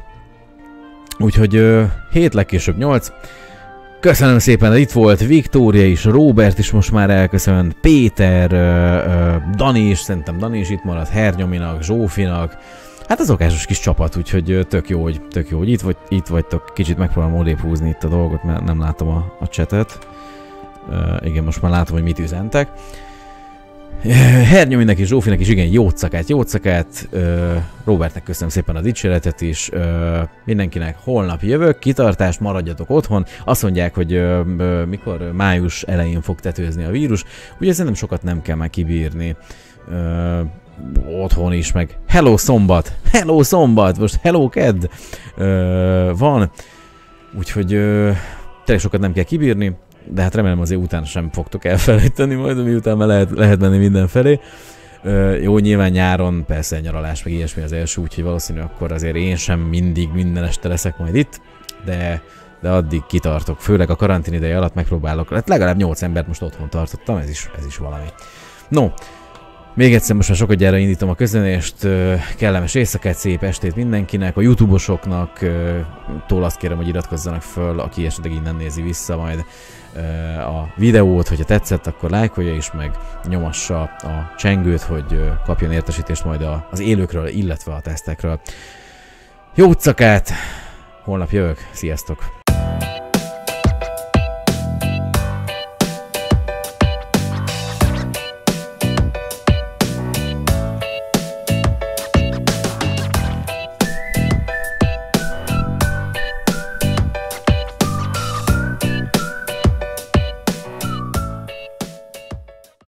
Speaker 1: Úgyhogy hét, legkésőbb nyolc. Köszönöm szépen, itt volt Viktória is, Robert is most már elköszönt, Péter, Dani is, szerintem Dani is itt maradt, Hernyominak, Zsófinak. Hát az szokásos kis csapat, úgyhogy tök jó, hogy, tök jó, hogy itt, vagy, itt vagytok. Kicsit megpróbálom odébb húzni itt a dolgot, mert nem látom a, a chatet. Uh, igen, most már látom, hogy mit üzentek. Uh, Hernyominek és Zsófinak is igen, jócakát, jócakát. Uh, Robertnek köszönöm szépen a dicséretet is. Uh, mindenkinek holnap jövök, kitartás, maradjatok otthon. Azt mondják, hogy uh, uh, mikor május elején fog tetőzni a vírus. Ugye szerintem sokat nem kell már kibírni. Uh, otthon is, meg hello szombat, hello szombat, most hello kedd ö, van, úgyhogy ö, tényleg sokat nem kell kibírni, de hát remélem azért utána sem fogtok elfelejteni majd, miután már lehet, lehet menni mindenfelé. Ö, jó, nyilván nyáron persze nyaralás, meg ilyesmi az első, úgyhogy valószínű akkor azért én sem mindig minden este leszek majd itt, de, de addig kitartok, főleg a karantén ideje alatt megpróbálok, hát legalább nyolc embert most otthon tartottam, ez is, ez is valami. No, még egyszer most már sokat gyára indítom a közönést, kellemes éjszakát, szép estét mindenkinek, a YouTube-osoknak tól azt kérem, hogy iratkozzanak föl, aki esetleg innen nézi vissza majd a videót, hogyha tetszett, akkor lájkolja is, meg nyomassa a csengőt, hogy kapjon értesítést majd az élőkről, illetve a tesztekről. Jó utcakát, holnap jövök, sziasztok!